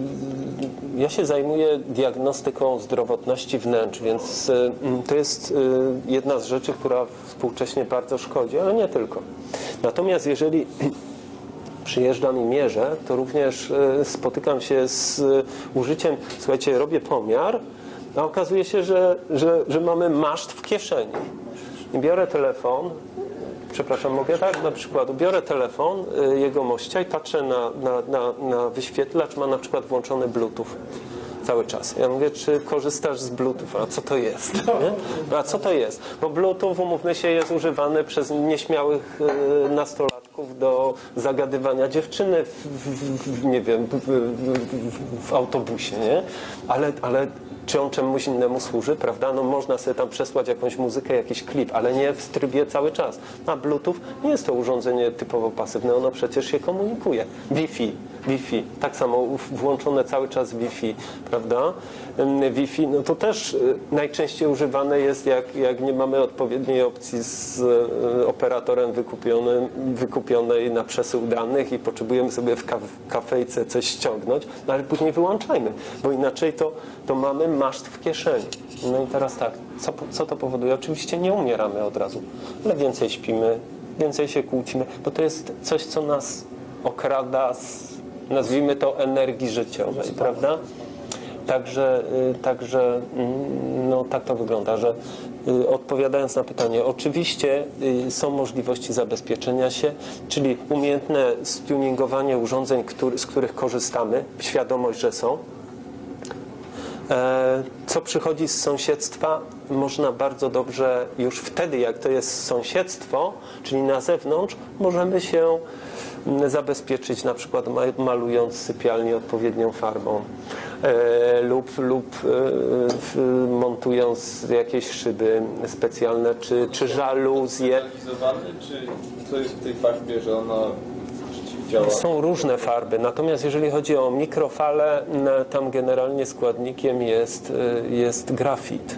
ja się zajmuję diagnostyką zdrowotności wnętrz, więc yy, to jest yy, jedna z rzeczy, która współcześnie bardzo szkodzi, ale nie tylko. Natomiast jeżeli przyjeżdżam i mierzę, to również yy, spotykam się z yy, użyciem, słuchajcie, robię pomiar, a okazuje się, że, że, że mamy maszt w kieszeni. I biorę telefon, przepraszam, mogę tak? Na przykład biorę telefon y, jegomościa i patrzę na, na, na, na wyświetlacz, ma na przykład włączony Bluetooth cały czas. Ja mówię, czy korzystasz z Bluetooth? A co to jest? Nie? A co to jest? Bo Bluetooth, umówmy się, jest używany przez nieśmiałych y, nastolatków do zagadywania dziewczyny w, w, w, nie wiem, w, w, w autobusie, nie? Ale, ale czy on czemuś innemu służy, prawda? No można sobie tam przesłać jakąś muzykę, jakiś klip, ale nie w trybie cały czas. A Bluetooth nie jest to urządzenie typowo pasywne, ono przecież się komunikuje. Wi-Fi, Wi-Fi, tak samo włączone cały czas Wi-Fi, prawda? Wi-Fi, no to też najczęściej używane jest, jak, jak nie mamy odpowiedniej opcji z operatorem wykupionym, wykupionej na przesył danych i potrzebujemy sobie w kafejce coś ściągnąć, no ale później wyłączajmy, bo inaczej to, to mamy maszt w kieszeni. No i teraz tak, co, co to powoduje? Oczywiście nie umieramy od razu, ale więcej śpimy, więcej się kłócimy, bo to jest coś, co nas okrada z, nazwijmy to, energii życiowej, prawda? Także, także no, tak to wygląda, że odpowiadając na pytanie, oczywiście są możliwości zabezpieczenia się, czyli umiejętne stuningowanie urządzeń, który, z których korzystamy, świadomość, że są. Co przychodzi z sąsiedztwa, można bardzo dobrze już wtedy, jak to jest sąsiedztwo, czyli na zewnątrz, możemy się zabezpieczyć, na przykład malując sypialnię odpowiednią farbą e, lub, lub e, montując jakieś szyby specjalne, czy, czy żaluzje. Czy co jest w tej farbie, że ona przeciwdziała? Są różne farby, natomiast jeżeli chodzi o mikrofale, tam generalnie składnikiem jest, jest grafit,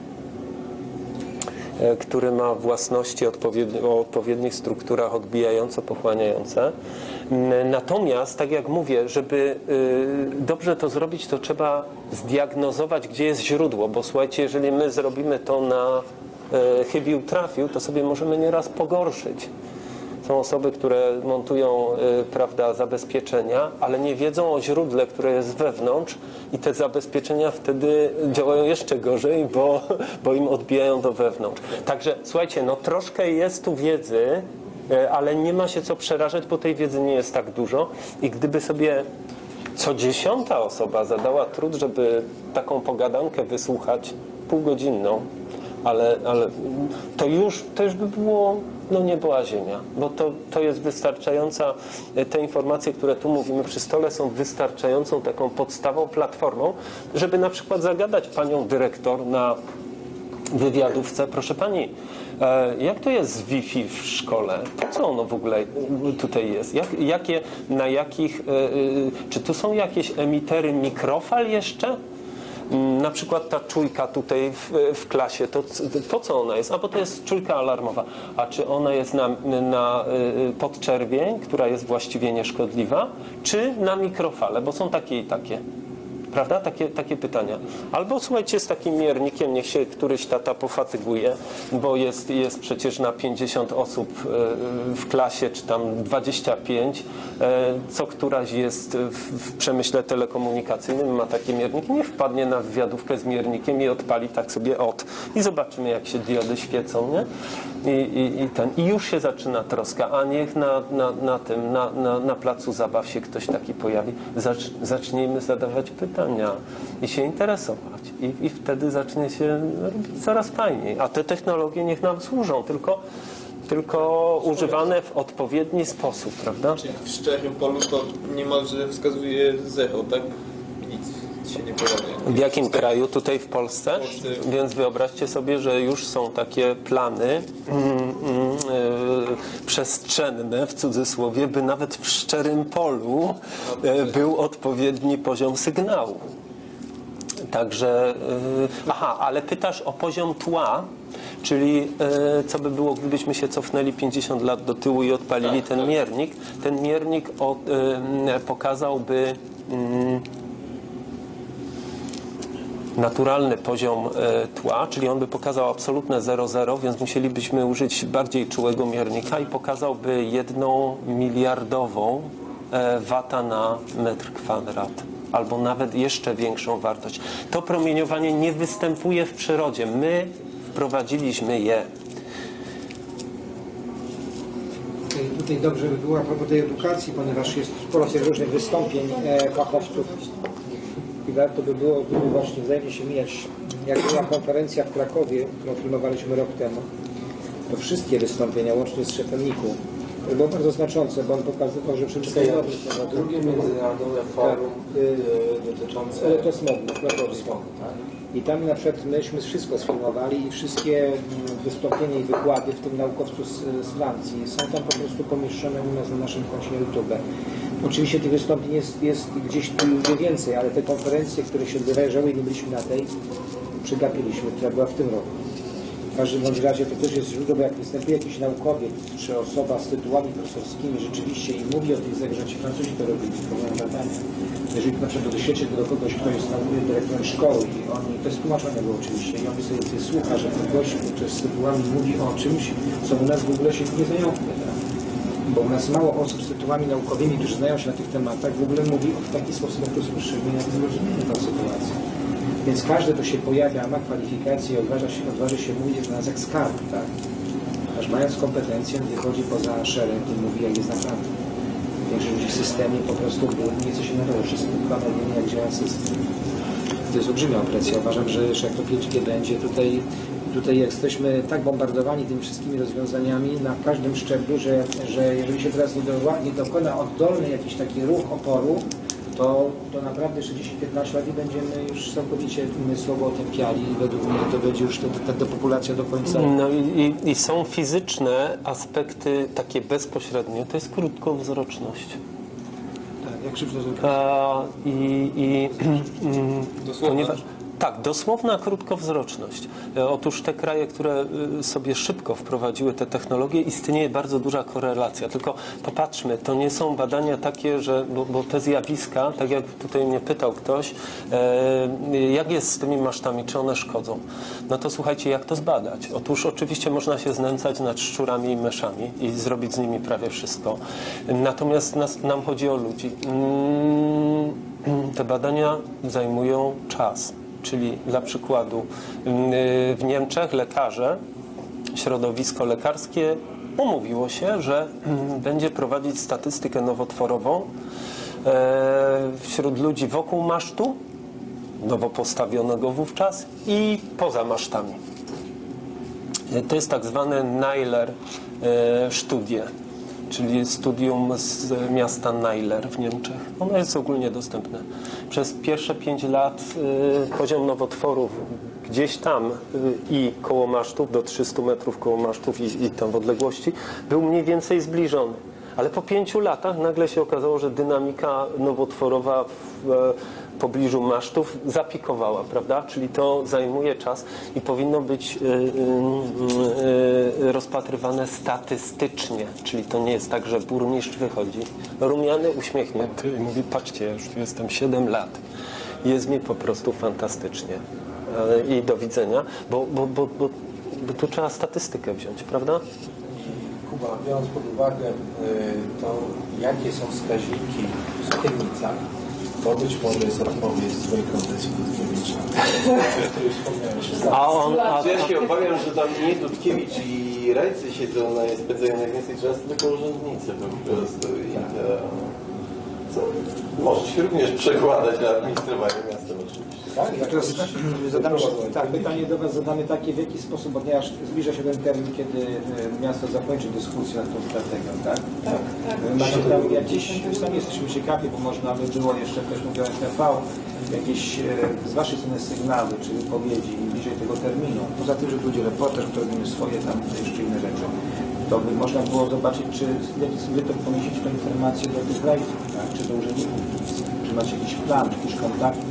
który ma własności odpowiedni, o odpowiednich strukturach odbijająco-pochłaniające. Natomiast, tak jak mówię, żeby dobrze to zrobić, to trzeba zdiagnozować, gdzie jest źródło, bo słuchajcie, jeżeli my zrobimy to na chybił trafił, to sobie możemy nieraz pogorszyć. Są osoby, które montują prawda, zabezpieczenia, ale nie wiedzą o źródle, które jest wewnątrz i te zabezpieczenia wtedy działają jeszcze gorzej, bo, bo im odbijają do wewnątrz. Także słuchajcie, no troszkę jest tu wiedzy, ale nie ma się co przerażać, bo tej wiedzy nie jest tak dużo i gdyby sobie co dziesiąta osoba zadała trud, żeby taką pogadankę wysłuchać półgodzinną, ale, ale to, już, to już by było no nie była ziemia, bo to, to jest wystarczająca, te informacje, które tu mówimy przy stole są wystarczającą taką podstawą, platformą, żeby na przykład zagadać panią dyrektor na wywiadówce, proszę pani, jak to jest z Wi-Fi w szkole? Po co ono w ogóle tutaj jest? Jak, jakie, na jakich, czy tu są jakieś emitery mikrofal jeszcze? Na przykład ta czujka tutaj w, w klasie, to po co ona jest? A bo to jest czujka alarmowa. A czy ona jest na, na podczerwień, która jest właściwie nieszkodliwa, czy na mikrofale, bo są takie i takie. Prawda? Takie, takie pytania. Albo słuchajcie, z takim miernikiem niech się któryś tata pofatyguje, bo jest, jest przecież na pięćdziesiąt osób w klasie, czy tam dwadzieścia pięć, co któraś jest w, w przemyśle telekomunikacyjnym, ma takie mierniki, niech wpadnie na wywiadówkę z miernikiem i odpali tak sobie od. I zobaczymy, jak się diody świecą, nie? I, i, i, ten, I już się zaczyna troska, a niech na, na, na tym, na, na, na placu zabaw się ktoś taki pojawi. Zacz, zacznijmy zadawać pytania i się interesować. I, I wtedy zacznie się robić coraz fajniej. A te technologie niech nam służą, tylko, tylko używane w odpowiedni sposób, prawda? Czyli w szczerym polu to niemalże wskazuje zero, tak? Nic się nie pojawia. W jakim kraju? Tutaj w Polsce? W Polsce. Więc wyobraźcie sobie, że już są takie plany mm, mm, e, przestrzenne, w cudzysłowie, by nawet w szczerym polu e, był odpowiedni poziom sygnału. Także, e, aha, ale pytasz o poziom tła, czyli e, co by było, gdybyśmy się cofnęli pięćdziesiąt lat do tyłu i odpalili ten miernik. Ten miernik o, e, pokazałby mm, naturalny poziom e, tła, czyli on by pokazał absolutne zero zero, więc musielibyśmy użyć bardziej czułego miernika i pokazałby jedną miliardową e, wata na metr kwadrat, albo nawet jeszcze większą wartość. To promieniowanie nie występuje w przyrodzie. My wprowadziliśmy je. Tutaj dobrze by było a propos tej edukacji, ponieważ jest sporo tych różnych wystąpień e, fachowców i warto by było, gdyby właśnie zajmie się mijać, jak była konferencja w Krakowie, którą filmowaliśmy rok temu, to wszystkie wystąpienia, łącznie z szefem niku, to było bardzo znaczące, bo on pokazywał, że przede wszystkim Drugie międzynarodowe forum tak, dotyczące ale to smogu, smogu, tak? I tam na przykład myśmy wszystko sfilmowali i wszystkie wystąpienia i wykłady, w tym naukowców z, z Francji, są tam po prostu pomieszczone u nas na naszym koncie YouTube. Oczywiście tych wystąpień jest, jest gdzieś tu więcej, ale te konferencje, które się odbywają, żałuję, nie byliśmy na tej, przegapiliśmy, która była w tym roku. W każdym bądź razie to też jest źródło, bo jak występuje jakiś naukowiec czy osoba z tytułami profesorskimi rzeczywiście i mówi o tych zjawiskach, że ci Francuzi to robili, to badania. Jeżeli na przykład doświadczy do kogoś, kto jest dyrektorem szkoły i oni, to jest tłumaczone było oczywiście, i on by sobie, sobie słucha, że ten gość z tytułami mówi o czymś, co u nas w ogóle się nie zajmuje. Bo u nas mało osób z tytułami naukowymi, którzy znają się na tych tematach, w ogóle mówi w taki sposób, jak to słyszymy, jak zrozumiemy tę sytuację. Więc każdy, kto się pojawia, ma kwalifikacje, odważa się, odważy się mówić do nas jak skarb, tak? Aż mając kompetencję, wychodzi poza szereg i mówi, jak jest naprawdę. Większość ludzi w systemie po prostu nieco się nadaje, wszyscy dokładnie wiemy, jak działa system. To jest olbrzymia opresja. Uważam, że jeszcze jak to pięć G będzie, tutaj, tutaj jesteśmy tak bombardowani tymi wszystkimi rozwiązaniami na każdym szczeblu, że, że jeżeli się teraz nie, do, nie dokona oddolny jakiś taki ruch oporu, to, to naprawdę jeszcze dziesięć piętnaście lat i będziemy już całkowicie umysłowo otępiali i według mnie to będzie już ta depopulacja do końca. No i, i, i są fizyczne aspekty takie bezpośrednie, to jest krótkowzroczność. Tak, jak szybko to A, I, i Dosłowna? ponieważ, tak, dosłowna krótkowzroczność. E, Otóż te kraje, które y, sobie szybko wprowadziły te technologie, istnieje bardzo duża korelacja. Tylko popatrzmy, to nie są badania takie, że, bo, bo te zjawiska, tak jak tutaj mnie pytał ktoś, e, jak jest z tymi masztami, czy one szkodzą? No to słuchajcie, jak to zbadać? Otóż oczywiście można się znęcać nad szczurami i myszami i zrobić z nimi prawie wszystko. Natomiast nas, nam chodzi o ludzi. Mm, te badania zajmują czas. Czyli dla przykładu w Niemczech lekarze, środowisko lekarskie umówiło się, że będzie prowadzić statystykę nowotworową wśród ludzi wokół masztu, nowo postawionego wówczas, i poza masztami. To jest tak zwane Neiler-Studie, czyli studium z miasta Neiler w Niemczech. Ono jest ogólnie dostępne. Przez pierwsze pięć lat y, poziom nowotworów gdzieś tam y, i koło masztów, do trzystu metrów koło masztów i, i tam w odległości, był mniej więcej zbliżony. Ale po pięciu latach nagle się okazało, że dynamika nowotworowa w e, pobliżu masztów zapikowała, prawda? Czyli to zajmuje czas i powinno być y, y, y, rozpatrywane statystycznie. Czyli to nie jest tak, że burmistrz wychodzi rumiany, uśmiechnięty i mówi: patrzcie, ja już tu jestem siedem lat jest mi po prostu fantastycznie. E, I do widzenia, bo, bo, bo, bo, bo tu trzeba statystykę wziąć, prawda? Kuba, biorąc pod uwagę y, to, jakie są wskaźniki w Skiernicach, to być może jest odpowiedź z swojej konwencji Dudkiewicza. Który wspomniałeś. A on, a, Ja się obawiam, że tam nie Dudkiewicz i Rajcy siedzą, na spędzają najwięcej czasu, tylko urzędnicy po prostu. I to, co może się również przekładać na administrowanie miastem oczywiście. Tak, ja teraz zadamy, tak, pytanie do Was zadamy takie, w jaki sposób, ponieważ zbliża się ten termin, kiedy e, miasto zakończy dyskusję nad tą strategią, tak? Tak, tak. Macie tam jakieś, sami jesteśmy ciekawi, bo można by było jeszcze, ktoś mówił N T V, jakieś e, z Waszej strony sygnały czy wypowiedzi bliżej tego terminu, poza tym, że tu będzie reportaż, który będzie swoje tam jeszcze inne rzeczy, to by można było zobaczyć, czy Wy to poniesiecie tę informację do tych rajców, tak? Czy do urzędników, czy macie jakiś plan, czy jakiś kontakt.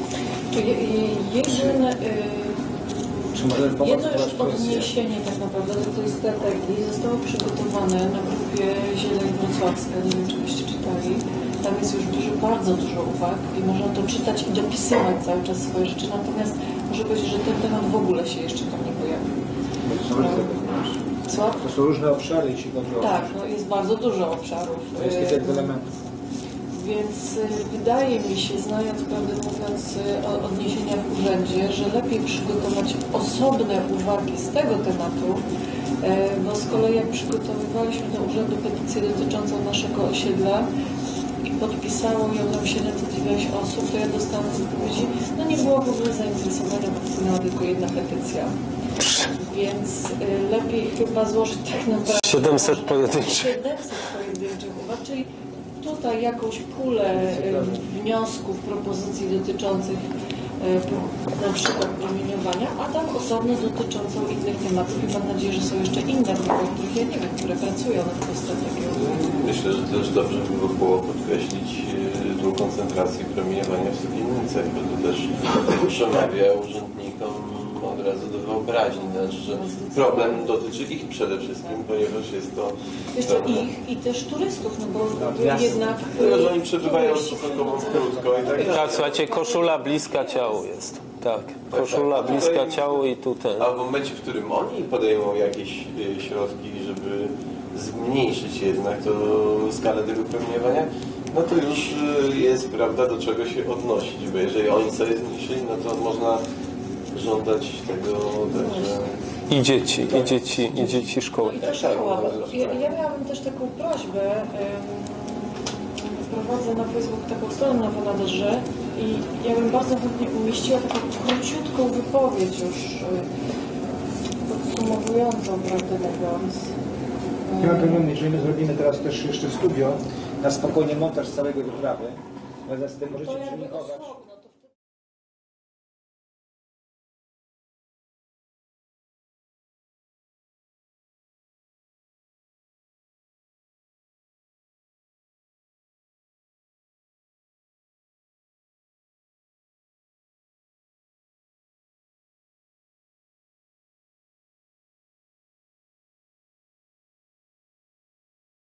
Jeden, y, Czy może pomóc jedno już teraz presję? odniesienie tak naprawdę do tej strategii zostało przygotowane na grupie Zieleń Wrocławska, nie wiem czy byście czytali. Tam jest już dużo, bardzo dużo uwag i można to czytać i dopisywać cały czas swoje rzeczy, natomiast może powiedzieć, że ten temat w ogóle się jeszcze tam nie pojawił. Co? To są różne obszary, jeśli chodzi o... Tak, no jest bardzo dużo obszarów. To jest tych elementów. Więc y, wydaje mi się, znając, prawdę mówiąc, y, o- odniesienia w urzędzie, że lepiej przygotować osobne uwagi z tego tematu, y, bo z kolei jak przygotowywaliśmy do urzędu petycję dotyczącą naszego osiedla i podpisało ją tam siedemset dziewięć osób, to ja dostałam odpowiedzi, no nie było w ogóle zainteresowania, bo wpłynęła tylko jedna petycja. Więc y, lepiej chyba złożyć tak naprawdę... siedemset pojedynczych. siedemset pojedynczych uwag, czyli tutaj jakąś pulę y, wniosków, propozycji dotyczących y, na przykład promieniowania, a tam osobno dotyczącą innych tematów i mam nadzieję, że są jeszcze inne grupy, których ja nie wiem, które pracują nad tą strategią. Myślę, że też dobrze by było podkreślić e, tą koncentrację promieniowania w Sokielnicach, bo to też przemawia urzędnikom od razu do wyobraźni, znaczy, że problem dotyczy ich przede wszystkim, ponieważ jest to... Wiesz co, ich i też turystów, no bo jasne. jednak... No, oni przebywają stosunkowo krótko i tak dalej. Tak, słuchajcie, koszula bliska ciału jest. Tak, koszula bliska ciału i tutaj. A w momencie, w którym oni podejmą jakieś e, środki, żeby zmniejszyć jednak to skalę tego promieniowania, no to już e, jest prawda, do czego się odnosić, bo jeżeli oni sobie zmniejszyli, no to można żądać tego także... I dzieci, i dzieci, i dzieci szkoły. I ta szkoła. Ja, ja miałabym też taką prośbę. Ym, prowadzę na Facebooku taką stronę na Wonaderze i ja bym bardzo chętnie umieściła taką króciutką wypowiedź już y, podsumowującą, prawdę mówiąc. Ja mam pewien, jeżeli my zrobimy teraz też jeszcze studio, na spokojnie montaż całego wyprawy, natomiast możecie To jakby przyjmować. osobno.